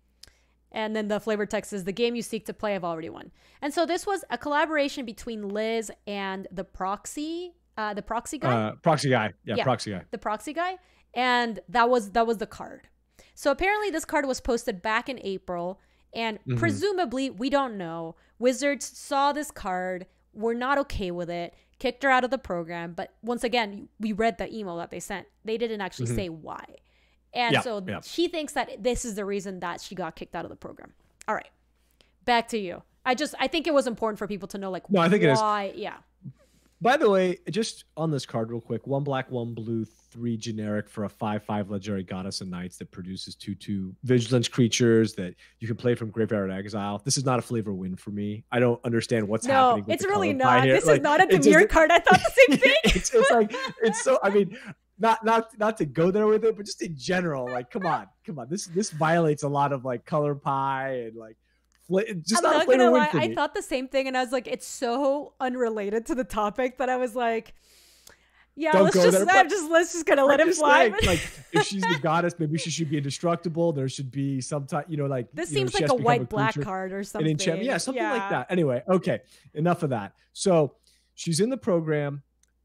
And then the flavor text is, the game you seek to play, I've already won. And so this was a collaboration between Liz and the proxy, uh, the proxy guy. Uh, proxy guy. Yeah, Yeah. proxy guy. the proxy guy, and that was that was the card. So apparently this card was posted back in April, and Mhm. presumably, we don't know, Wizards saw this card, were not okay with it, kicked her out of the program. But once again, we read the email that they sent, they didn't actually Mhm. say why. And Yeah, so yeah. she thinks that this is the reason that she got kicked out of the program. All right, back to you. I just I think it was important for people to know, like, No, I think it is. why. Yeah. By the way, just on this card real quick, one black, one blue, three generic for a five five legendary goddess of nights that produces two two vigilance creatures that you can play from graveyard exile. This is not a flavor win for me. I don't understand what's No, happening with it's the really color pie not. here. This Like, is not a it's Demir just- card. I thought the same thing. it's, it's like, it's so, I mean, not not not to go there with it, but just in general, like, come on, come on. This this violates a lot of like color pie and like, fla- just I'm not, not a flavor gonna win lie, for I me. thought the same thing, and I was like, it's so unrelated to the topic that I was like, yeah, Don't let's go just, there, I'm but- just let's just gonna let I'm it just fly. saying, like, if she's the goddess, maybe she should be indestructible. There should be some type, you know, like, this you know, seems she like has a to become white black creature, card or an something. enchantment. Yeah, something like that. Anyway, okay, enough of that. So she's in the program,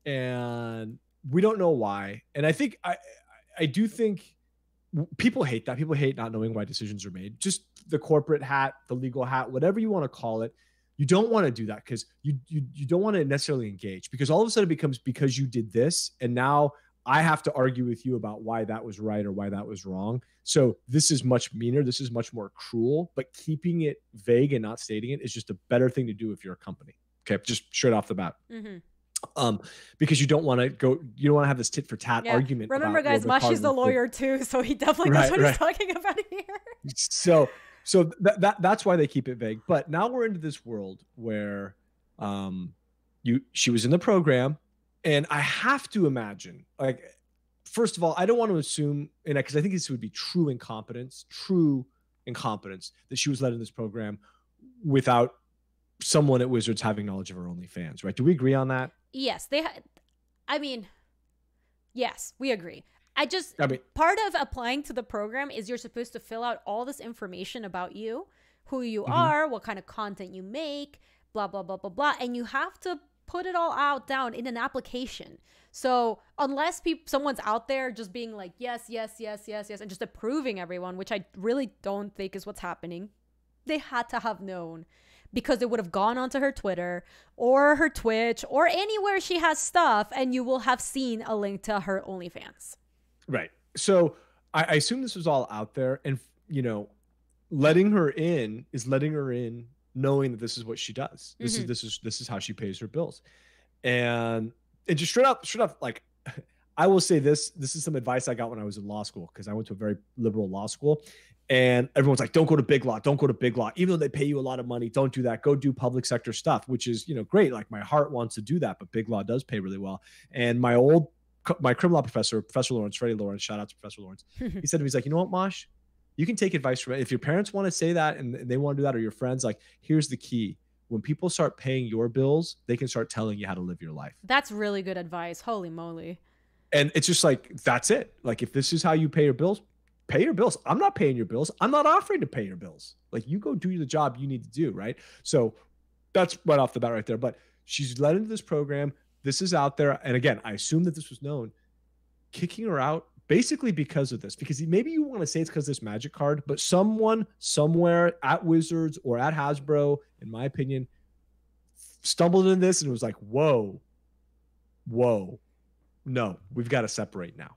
and we don't know why. And I think I, I do think people hate that. People hate not knowing why decisions are made. Just the corporate hat, the legal hat, whatever you want to call it. You don't want to do that because you, you you don't want to necessarily engage, because all of a sudden it becomes because you did this, and now I have to argue with you about why that was right or why that was wrong. So this is much meaner. This is much more cruel, but keeping it vague and not stating it is just a better thing to do if you're a company. Okay. Just straight off the bat. Mm-hmm. Um, because you don't want to go, you don't want to have this tit for tat Yeah. argument. Remember, about guys, whether Mashi's card the was good. lawyer too, so he definitely Right, knows what right. he's talking about here. So, so that, that that's why they keep it vague. But now we're into this world where, um, you she was in the program, and I have to imagine, like, first of all, I don't want to assume, and because I think this would be true incompetence, true incompetence that she was led in this program without someone at Wizards having knowledge of her OnlyFans, right? Do we agree on that? Yes, they. Ha- I mean, yes, we agree. I just I mean, part of applying to the program is you're supposed to fill out all this information about you, who you Mhm. are, what kind of content you make, blah blah blah blah blah, and you have to put it all out down in an application. So unless people someone's out there just being like yes yes yes yes yes and just approving everyone, which I really don't think is what's happening, they had to have known, because they would have gone onto her Twitter or her Twitch or anywhere she has stuff, and you will have seen a link to her OnlyFans. right. So I, I assume this was all out there, and you know, letting her in is letting her in, knowing that this is what she does. This Mm-hmm. is this is this is how she pays her bills, and and just straight up, straight up, like. I will say this. This is some advice I got when I was in law school, because I went to a very liberal law school, and everyone's like, don't go to big law. Don't go to big law. Even though they pay you a lot of money, don't do that. Go do public sector stuff, which is, you know, great. Like my heart wants to do that, but big law does pay really well. And my old, my criminal law professor, Professor Lawrence, Freddie Lawrence, shout out to Professor Lawrence. He said to me, he's like, you know what, Mosh, you can take advice from it. If your parents want to say that and they want to do that, or your friends, like, here's the key. When people start paying your bills, they can start telling you how to live your life. That's really good advice. Holy moly. And it's just like, that's it. Like, if this is how you pay your bills, pay your bills. I'm not paying your bills. I'm not offering to pay your bills. Like, you go do the job you need to do, right? So that's right off the bat right there. But she's led into this program. This is out there. And again, I assume that this was known. Kicking her out basically because of this. Because maybe you want to say it's because of this magic card, but someone somewhere at Wizards or at Hasbro, in my opinion, stumbled in this and was like, whoa, whoa. No, we've got to separate now.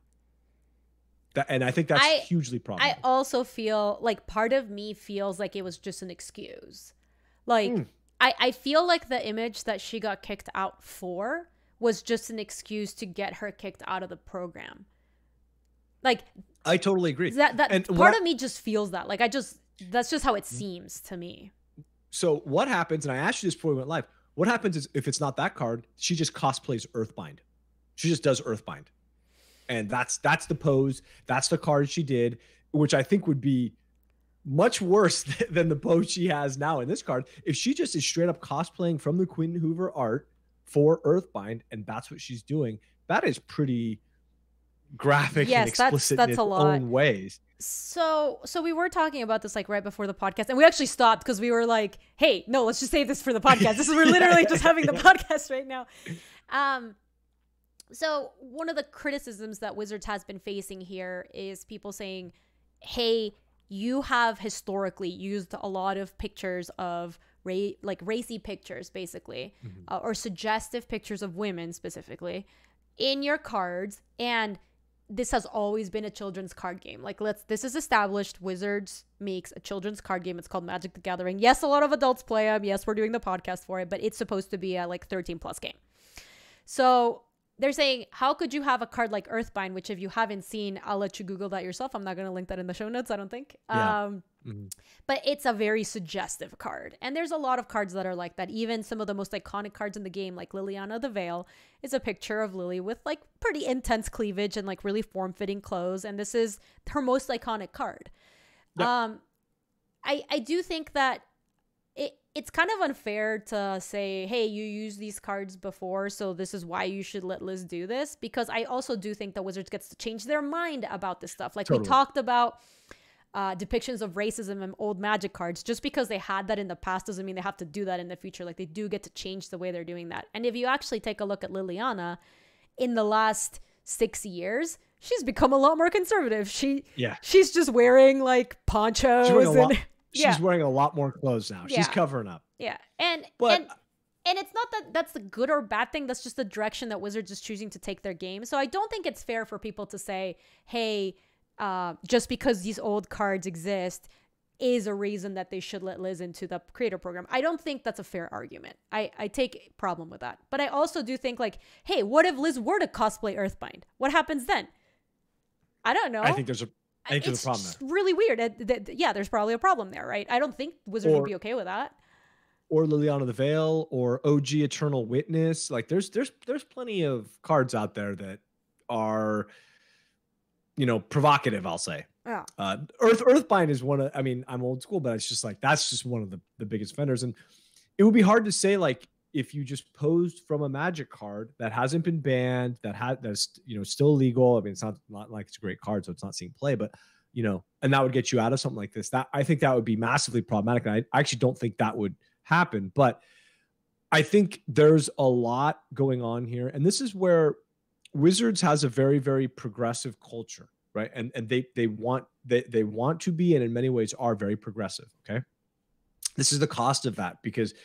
That, and I think that's I, hugely problematic. I also feel like part of me feels like it was just an excuse. Like, mm. I, I feel like the image that she got kicked out for was just an excuse to get her kicked out of the program. Like, I totally agree. That, that and part what, of me just feels that. Like, I just, that's just how it seems to me. So what happens, and I asked you this before we went live, what happens is if it's not that card, she just cosplays Earthbind. She just does Earthbind. And that's that's the pose. That's the card she did, which I think would be much worse than the pose she has now in this card. If she just is straight up cosplaying from the Quinn Hoover art for Earthbind, and that's what she's doing, that is pretty graphic yes, and explicit that's, that's in its a lot. own ways. So so we were talking about this like right before the podcast, and we actually stopped because we were like, hey, no, let's just save this for the podcast. This is we're literally just having the podcast right now. Um So one of the criticisms that Wizards has been facing here is people saying, hey, you have historically used a lot of pictures of ra- like racy pictures, basically, mm-hmm. uh, or suggestive pictures of women specifically in your cards. And this has always been a children's card game. Like, let's, this is established. Wizards makes a children's card game. It's called Magic the Gathering. Yes, a lot of adults play them. Yes, we're doing the podcast for it, but it's supposed to be a like thirteen plus game. So they're saying, how could you have a card like Earthbind, which if you haven't seen, I'll let you Google that yourself. I'm not going to link that in the show notes, I don't think. Yeah. Um, mm-hmm. But it's a very suggestive card. And there's a lot of cards that are like that. Even some of the most iconic cards in the game, like Liliana the Veil, is a picture of Lily with like pretty intense cleavage and like really form-fitting clothes. And this is her most iconic card. Yep. Um, I, I do think that it it's kind of unfair to say, hey, you used these cards before, so this is why you should let Liz do this. Because I also do think that Wizards gets to change their mind about this stuff. Like totally. We talked about uh, depictions of racism in old Magic cards. Just because they had that in the past doesn't mean they have to do that in the future. Like they do get to change the way they're doing that. And if you actually take a look at Liliana, in the last six years, she's become a lot more conservative. She yeah. She's just wearing like ponchos and... She's yeah. wearing a lot more clothes now. Yeah. She's covering up. Yeah. And but, and and it's not that that's the good or bad thing. That's just the direction that Wizards is choosing to take their game. So I don't think it's fair for people to say, hey, uh, just because these old cards exist is a reason that they should let Liz into the creator program. I don't think that's a fair argument. I, I take problem with that. But I also do think like, hey, what if Liz were to cosplay Earthbind? What happens then? I don't know. I think there's a I think it's there's a problem there. really weird. It, it, it, yeah, there's probably a problem there, right? I don't think Wizards or, would be okay with that. Or Liliana the Veil, or O G Eternal Witness. Like there's there's there's plenty of cards out there that are, you know, provocative, I'll say. Yeah. Uh, Earth Earthbind is one of, I mean, I'm old school, but it's just like, that's just one of the, the biggest vendors. And it would be hard to say, like, if you just posed from a Magic card that hasn't been banned, that had that's, you know, still legal. I mean, it's not, not like it's a great card, so it's not seeing play, but, you know, and that would get you out of something like this. That I think that would be massively problematic. And I actually don't think that would happen, but I think there's a lot going on here. And this is where Wizards has a very, very progressive culture, right? And and they they want they they want to be, and in many ways are very progressive. Okay. This is the cost of that, because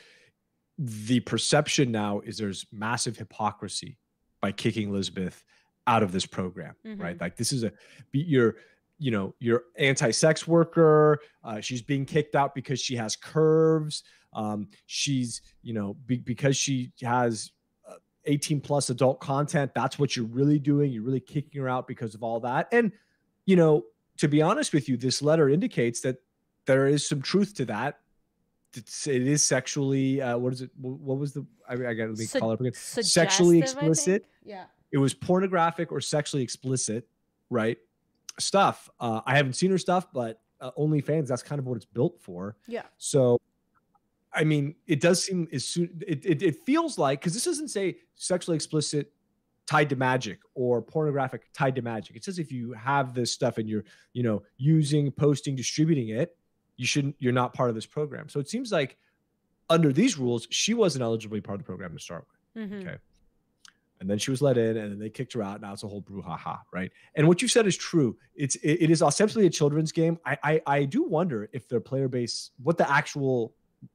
the perception now is there's massive hypocrisy by kicking Elizabeth out of this program, mm-hmm. right? Like this is a, you're, you know, you're anti-sex worker. Uh, she's being kicked out because she has curves. Um, she's, you know, be, because she has uh, eighteen plus adult content. That's what you're really doing. You're really kicking her out because of all that. And, you know, to be honest with you, this letter indicates that there is some truth to that. It's, it is sexually, uh, what is it? What was the, I, I got to let me Su- call it again. suggestive, Sexually I explicit. think. Yeah. It was pornographic or sexually explicit, right? Stuff. Uh, I haven't seen her stuff, but uh, OnlyFans, that's kind of what it's built for. Yeah. So, I mean, it does seem as soon, it, it, it feels like, because this doesn't say sexually explicit tied to magic or pornographic tied to magic. It says if you have this stuff and you're, you know, using, posting, distributing it, you shouldn't, you're not part of this program. So it seems like under these rules, she wasn't eligible to be part of the program to start with. Mm-hmm. Okay. And then she was let in, and then they kicked her out. Now it's a whole brouhaha, right? And what you said is true. It's it, it is ostensibly a children's game. I, I I do wonder if their player base, what the actual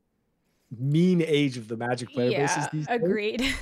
mean age of the Magic player yeah, base is these days. Agreed.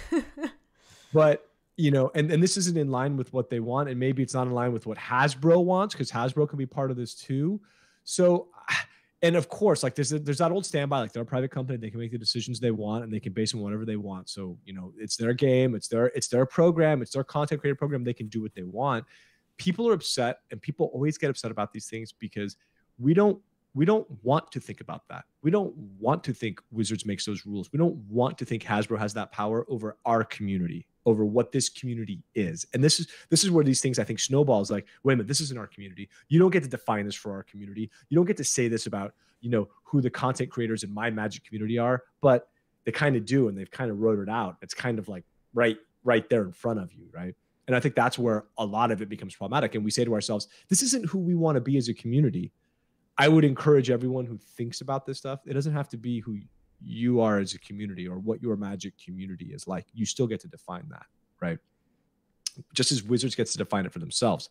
But you know, and and this isn't in line with what they want, and maybe it's not in line with what Hasbro wants, because Hasbro can be part of this too. So. And of course, like there's a, there's that old standby, like they're a private company, they can make the decisions they want and they can base them on whatever they want. So, you know, it's their game, it's their, it's their program, it's their content creator program. They can do what they want. People are upset, and people always get upset about these things because we don't, we don't want to think about that. We don't want to think Wizards makes those rules. We don't want to think Hasbro has that power over our community, over what this community is. And this is this is where these things, I think, snowballs like, wait a minute, this isn't our community. You don't get to define this for our community. You don't get to say this about, you know, who the content creators in my Magic community are, but they kind of do, and they've kind of wrote it out. It's kind of like right, right there in front of you, right? And I think that's where a lot of it becomes problematic. And we say to ourselves, this isn't who we want to be as a community. I would encourage everyone who thinks about this stuff, it doesn't have to be who you are as a community or what your Magic community is like. You still get to define that, right? Just as Wizards gets to define it for themselves.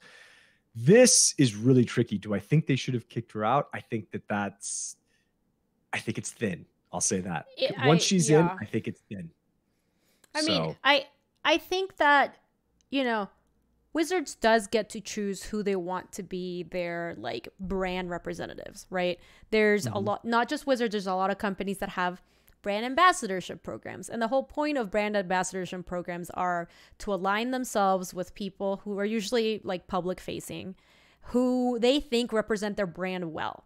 This is really tricky. Do I think they should have kicked her out? I think that that's, I think it's thin. I'll say that. It, Once I, she's yeah. in, I think it's thin. I So, mean, I I think that, you know, Wizards does get to choose who they want to be their like brand representatives, right? There's Mhm. a lot, not just Wizards, there's a lot of companies that have brand ambassadorship programs. And the whole point of brand ambassadorship programs are to align themselves with people who are usually like public facing, who they think represent their brand well.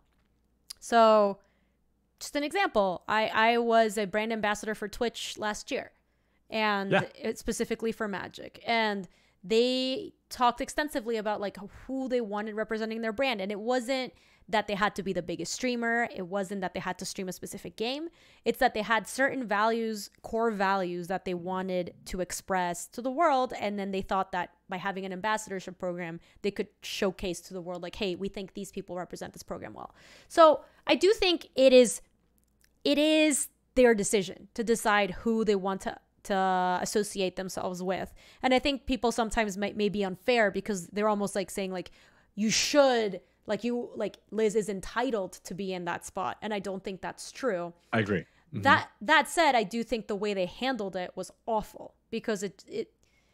So just an example, I, I was a brand ambassador for Twitch last year, and Yeah. it, specifically for Magic. And they talked extensively about like who they wanted representing their brand. And it wasn't that they had to be the biggest streamer. It wasn't that they had to stream a specific game. It's that they had certain values, core values that they wanted to express to the world. And then they thought that by having an ambassadorship program, they could showcase to the world like, hey, we think these people represent this program well. So I do think it is, it is their decision to decide who they want to to associate themselves with. And I think people sometimes might may be unfair because they're almost like saying like, you should, like you, like Liz is entitled to be in that spot. And I don't think that's true. I agree. Mm-hmm. That, that said, I do think the way they handled it was awful because it, it,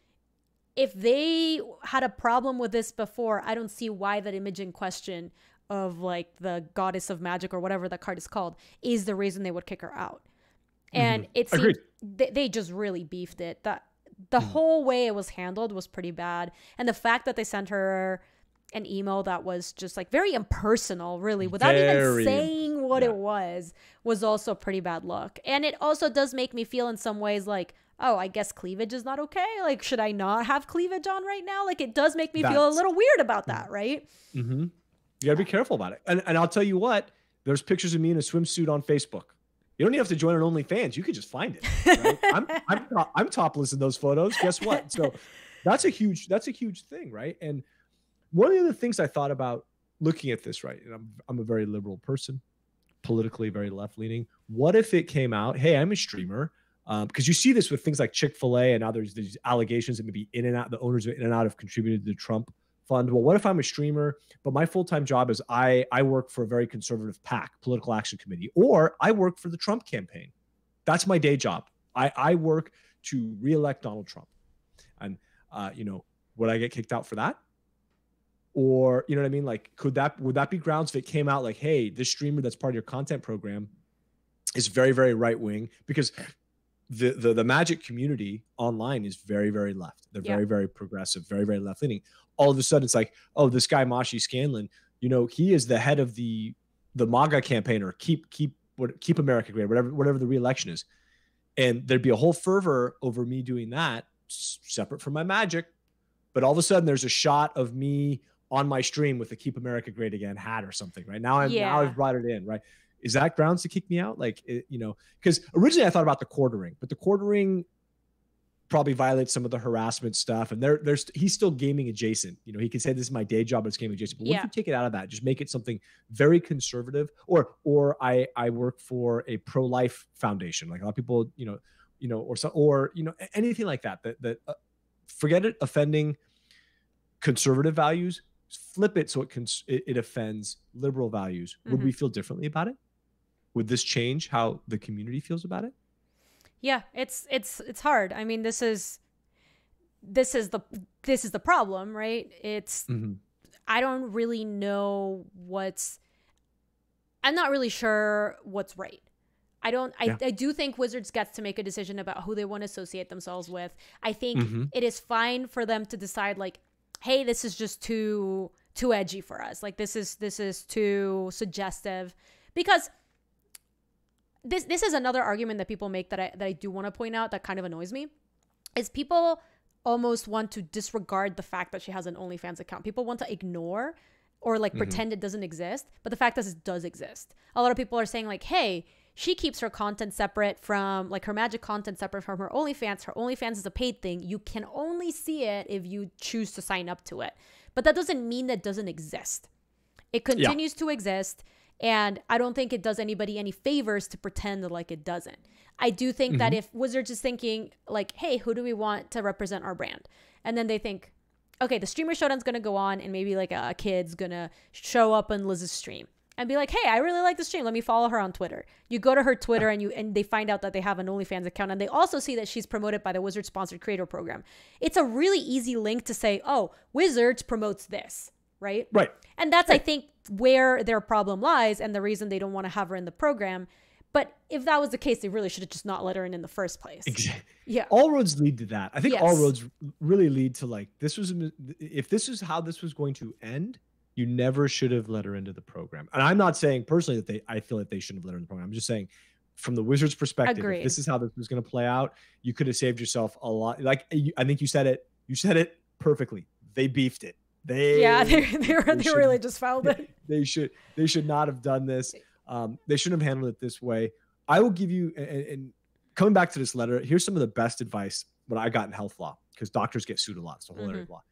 if they had a problem with this before, I don't see why that image in question of like the goddess of magic or whatever that card is called is the reason they would kick her out. And mm-hmm. it seemed Agreed. they, they just really beefed it. That the mm-hmm. whole way it was handled was pretty bad. And the fact that they sent her an email that was just like very impersonal, really, without very, even saying what yeah. it was, was also a pretty bad look. And it also does make me feel in some ways like, oh, I guess cleavage is not okay. Like, should I not have cleavage on right now? Like, it does make me That's, feel a little weird about that, right? Mm-hmm. You gotta be careful about it. And, and I'll tell you what, there's pictures of me in a swimsuit on Facebook. You don't even have to join an OnlyFans. You could just find it. Right? I'm, I'm, I'm topless in those photos. Guess what? So that's a huge, that's a huge thing. Right. And one of the things I thought about looking at this, right. And I'm, I'm a very liberal person, politically very left leaning. What if it came out, hey, I'm a streamer. Um, because you see this with things like Chick-fil-A and others, these allegations that maybe in and out, the owners of in and out have contributed to the Trump fund. Well, what if I'm a streamer, but my full-time job is I, I work for a very conservative PAC, Political Action Committee, or I work for the Trump campaign. That's my day job. I, I work to reelect Donald Trump. And, uh, you know, would I get kicked out for that? Or, you know what I mean? Like, could that, would that be grounds if it came out like, hey, this streamer that's part of your content program is very, very right wing? Because the, the, the Magic community online is very, very left. They're Yeah. very, very progressive, very, very left leaning. All of a sudden it's like, oh, this guy, Mashi Scanlon, you know, he is the head of the, the MAGA campaign, or keep, keep, what, keep America great, whatever, whatever the re-election is. And there'd be a whole fervor over me doing that separate from my Magic. But all of a sudden there's a shot of me on my stream with the Keep America Great Again hat or something, right? Now I'm Yeah. now I've brought it in, right? Is that grounds to kick me out? Like, it, you know, because originally I thought about the quartering, but the quartering probably violates some of the harassment stuff. And there, there's he's still gaming adjacent. You know, he can say this is my day job, but it's gaming adjacent. But what Yeah. if you take it out of that? Just make it something very conservative. Or or I I work for a pro-life foundation. Like a lot of people, you know, you know, or so, or you know, anything like that. That that uh, forget it offending conservative values. Flip it so it can it, it offends liberal values. Would Mhm. we feel differently about it? Would this change how the community feels about it? Yeah, it's it's it's hard. I mean, this is this is the this is the problem, right? It's Mm-hmm. I don't really know what's I'm not really sure what's right. I don't I, Yeah. I do think Wizards gets to make a decision about who they want to associate themselves with. I think Mhm. it is fine for them to decide like, hey, this is just too too edgy for us. Like this is this is too suggestive. Because this this is another argument that people make that I that I do want to point out that kind of annoys me. Is people almost want to disregard the fact that she has an OnlyFans account. People want to ignore or like Mhm. pretend it doesn't exist, but the fact is it does exist. A lot of people are saying like, hey, she keeps her content separate from like her Magic content separate from her OnlyFans. Her OnlyFans is a paid thing. You can only see it if you choose to sign up to it. But that doesn't mean that it doesn't exist. It continues to exist. And I don't think it does anybody any favors to pretend like it doesn't. I do think that Mhm. if Wizards is thinking like, hey, who do we want to represent our brand? And then they think, okay, the streamer showdown's going to go on and maybe like a, a kid's going to show up on Liz's stream and be like, hey, I really like the stream. Let me follow her on Twitter. You go to her Twitter and you and they find out that they have an OnlyFans account, and they also see that she's promoted by the Wizards sponsored creator program. It's a really easy link to say, oh, Wizards promotes this, right? Right. And that's, I think, where their problem lies and the reason they don't want to have her in the program. But if that was the case, they really should have just not let her in in the first place. Exactly. Yeah. All roads lead to that. I think Yes. all roads really lead to like, this was, if this is how this was going to end, you never should have let her into the program. And I'm not saying personally that they, I feel like they shouldn't have let her in the program. I'm just saying from the Wizards perspective, Agreed. if this is how this was going to play out, you could have saved yourself a lot. Like, you, I think you said it, you said it perfectly. They beefed it. They, Yeah, they, they, were, they they should- really just fouled it. they should they should not have done this. Um, they shouldn't have handled it this way. I will give you, and, and coming back to this letter, here's some of the best advice what I got in health law, because doctors get sued a lot. It's a whole area of law.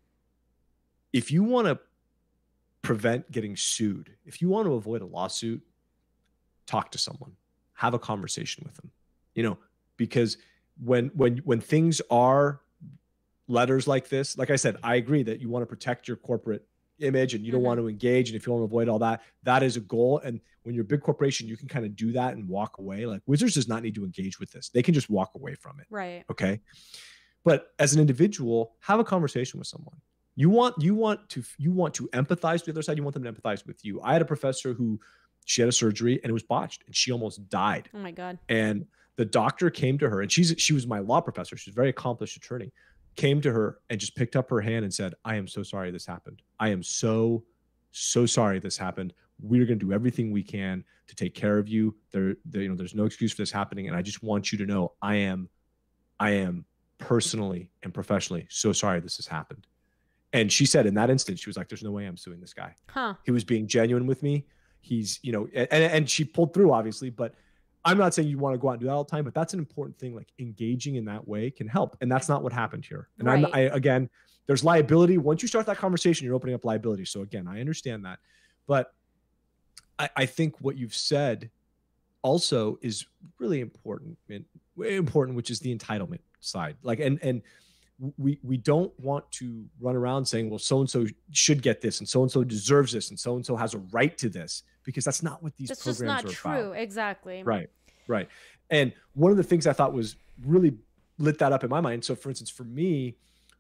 If you want to prevent getting sued, if you want to avoid a lawsuit, talk to someone, have a conversation with them, you know, because when when when things are letters like this, like I said, I agree that you want to protect your corporate image and you don't Mhm. want to engage. And if you want to avoid all that, that is a goal. And when you're a big corporation, you can kind of do that and walk away. Like Wizards does not need to engage with this. They can just walk away from it. Right. Okay. But as an individual, have a conversation with someone. You want, you want to, you want to empathize with the other side. You want them to empathize with you. I had a professor who, she had a surgery and it was botched and she almost died. Oh my God. And the doctor came to her, and she's, she was my law professor. She's a very accomplished attorney. Came to her and just picked up her hand and said, I am so sorry this happened. I am so, so sorry this happened. We're going to do everything we can to take care of you. There, there, you know, there's no excuse for this happening. And I just want you to know I am, I am personally and professionally so sorry this has happened. And she said in that instant, she was like, there's no way I'm suing this guy. Huh. He was being genuine with me. He's, you know, and, and she pulled through obviously, but I'm not saying you want to go out and do that all the time, but that's an important thing. Like engaging in that way can help. And that's not what happened here. And I'm, Right. I, again, there's liability. Once you start that conversation, you're opening up liability. So again, I understand that, but I, I think what you've said also is really important and important, which is the entitlement side. Like, and, and we, we don't want to run around saying, well, so-and-so should get this and so-and-so deserves this and so-and-so has a right to this, because that's not what these That's just programs not are true. about. Exactly. Right. Right. And one of the things I thought was really lit that up in my mind. So for instance, for me,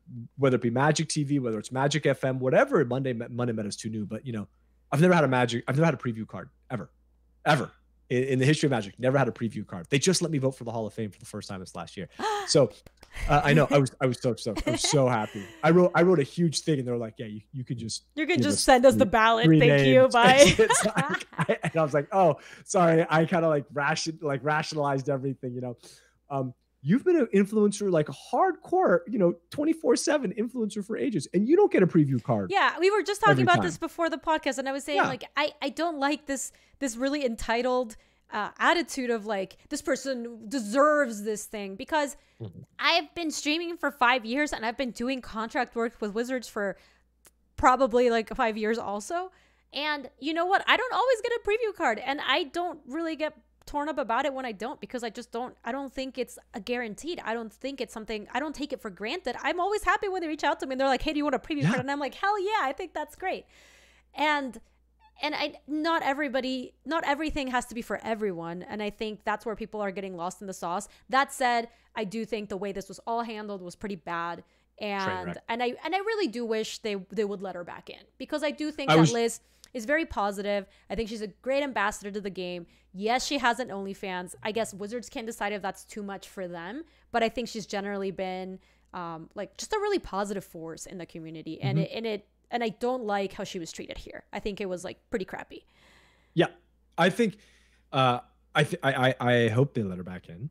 whether it be Magic T V, whether it's Magic F M, whatever. Monday Monday Meta's too new, but you know, I've never had a Magic. I've never had a preview card ever, ever in, in the history of Magic. Never had a preview card. They just let me vote for the Hall of Fame for the first time this last year. So uh, I know I was I was so so I was so happy. I wrote I wrote a huge thing, and they were like, yeah, you, you could just you can just send us the ballot. Thank names. you. Bye. like, I, and I was like, oh, sorry. I kind of like ration like rationalized everything, you know. Um, You've been an influencer, like a hardcore, you know, twenty-four seven influencer for ages, and you don't get a preview card. Yeah, we were just talking about time. this before the podcast, and I was saying, yeah. like, I, I don't like this this really entitled uh, attitude of like, this person deserves this thing, because mm-hmm. I've been streaming for five years, and I've been doing contract work with Wizards for probably like five years also. And you know what? I don't always get a preview card, and I don't really get torn up about it when I don't, because I just don't I don't think it's a guaranteed. I don't think it's something, I don't take it for granted. I'm always happy when they reach out to me and they're like, hey, do you want a preview yeah. card? And I'm like, hell yeah, I think that's great. And and I not everybody not everything has to be for everyone, and I think that's where people are getting lost in the sauce. That said, I do think the way this was all handled was pretty bad, and and I and I really do wish they they would let her back in, because I do think I that was- Liz is very positive. I think she's a great ambassador to the game. Yes, she has an OnlyFans. I guess Wizards can decide if that's too much for them, but I think she's generally been um, like just a really positive force in the community. And mm-hmm. it, and it and I don't like how she was treated here. I think it was like pretty crappy. Yeah, I think uh, I th- I I I hope they let her back in.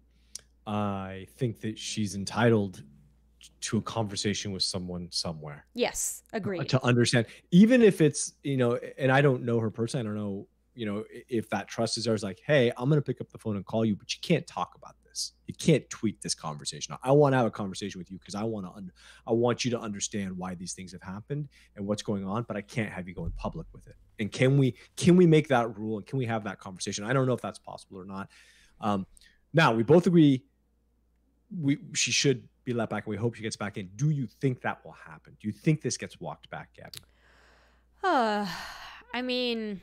I think that she's entitled to a conversation with someone somewhere. Yes, agreed. To understand, even if it's, you know, and I don't know her personally, I don't know, you know, if that trust is there, is like, hey, I'm going to pick up the phone and call you, but you can't talk about this. You can't tweet this conversation. I want to have a conversation with you because I want to, un- I want you to understand why these things have happened and what's going on, but I can't have you go in public with it. And can we, can we make that rule, and can we have that conversation? I don't know if that's possible or not. Um, now we both agree we, she should be let back, and we hope she gets back in. Do you think that will happen? Do you think this gets walked back, Gabby? Uh, I mean,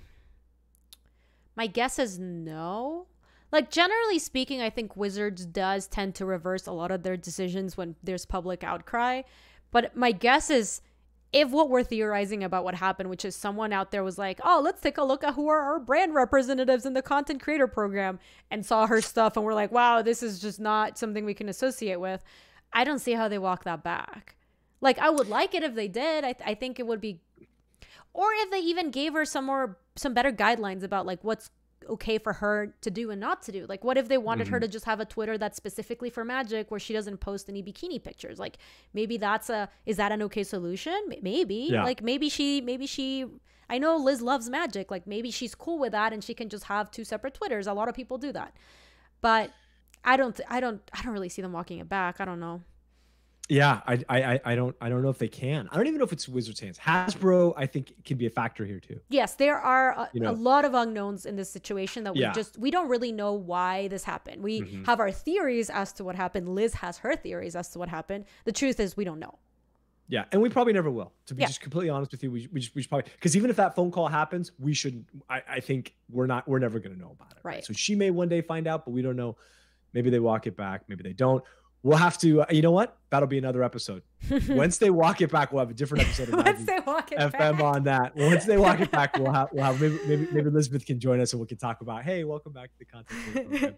my guess is no. Like, generally speaking, I think Wizards does tend to reverse a lot of their decisions when there's public outcry. But my guess is, if what we're theorizing about what happened, which is someone out there was like, oh, let's take a look at who are our brand representatives in the content creator program, and saw her stuff and we're like, wow, this is just not something we can associate with. I don't see how they walk that back. Like, I would like it if they did. I, th- I think it would be, or if they even gave her some more, some better guidelines about like what's okay for her to do and not to do. Like, what if they wanted mm-hmm. her to just have a Twitter that's specifically for Magic, where she doesn't post any bikini pictures? Like, maybe that's a, is that an okay solution? Maybe. Yeah. Like, maybe she, maybe she, I know Liz loves Magic. Like, maybe she's cool with that and she can just have two separate Twitters. A lot of people do that. But I don't, th- I don't, I don't really see them walking it back. I don't know. Yeah, I, I, I don't, I don't know if they can. I don't even know if it's Wizards' hands. Hasbro, I think, can be a factor here too. Yes, there are a, you know, a lot of unknowns in this situation that we yeah. just, we don't really know why this happened. We mm-hmm. have our theories as to what happened. Liz has her theories as to what happened. The truth is, we don't know. Yeah, and we probably never will. To be yeah. just completely honest with you, we, we, just, we just probably, because even if that phone call happens, we should. I, I think we're not, we're never going to know about it. Right. right. So she may one day find out, but we don't know. Maybe they walk it back. Maybe they don't. We'll have to, uh, you know what? That'll be another episode. Once they walk it back, we'll have a different episode of Once they walk it F M back. on that. Once they walk it back, we'll have, we'll have maybe, maybe, maybe Elizabeth can join us and we can talk about, hey, welcome back to the content program.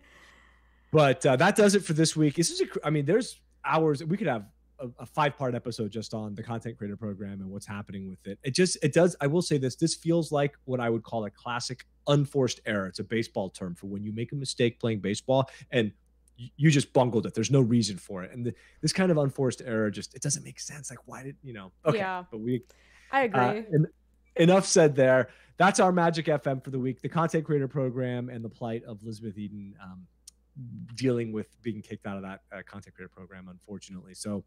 But uh, that does it for this week. This is, a, I mean, there's hours. We could have a, a five-part episode just on the content creator program and what's happening with it. It just, it does. I will say this. This feels like what I would call a classic unforced error. It's a baseball term for when you make a mistake playing baseball and you just bungled it. There's no reason for it. And the, this kind of unforced error, just, it doesn't make sense. Like, why did, you know, okay. Yeah. But we, I agree. Uh, en- enough said there. That's our Magic F M for the week, the content creator program and the plight of Elizabeth Eden um, dealing with being kicked out of that uh, content creator program, unfortunately. So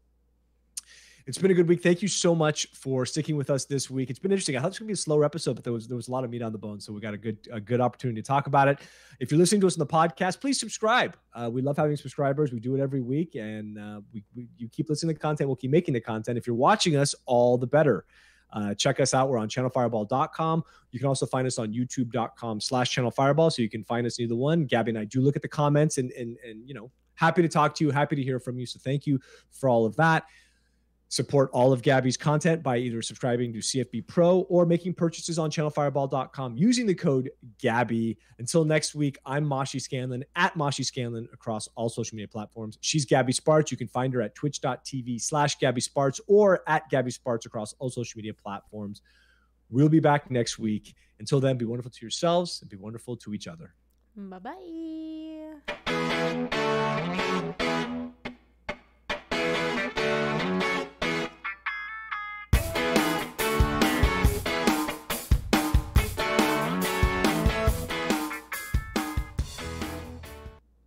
it's been a good week. Thank you so much for sticking with us this week. It's been interesting. I thought it was going to be a slower episode, but there was there was a lot of meat on the bone, so we got a good a good opportunity to talk about it. If you're listening to us on the podcast, please subscribe. Uh, we love having subscribers. We do it every week, and uh, we, we you keep listening to the content, we'll keep making the content. If you're watching us, all the better. Uh, check us out. We're on channel fireball dot com. You can also find us on youtube dot com slash channel fireball, so you can find us in either one. Gabby and I do look at the comments, and and and you know, happy to talk to you, happy to hear from you. So thank you for all of that. Support all of Gabby's content by either subscribing to C F B Pro or making purchases on channel fireball dot com using the code Gabby. Until next week, I'm Mashi Scanlon at Mashi Scanlon across all social media platforms. She's Gabby Spartz. You can find her at twitch dot t v slash Gabby Spartz or at Gabby Spartz across all social media platforms. We'll be back next week. Until then, be wonderful to yourselves and be wonderful to each other. Bye-bye.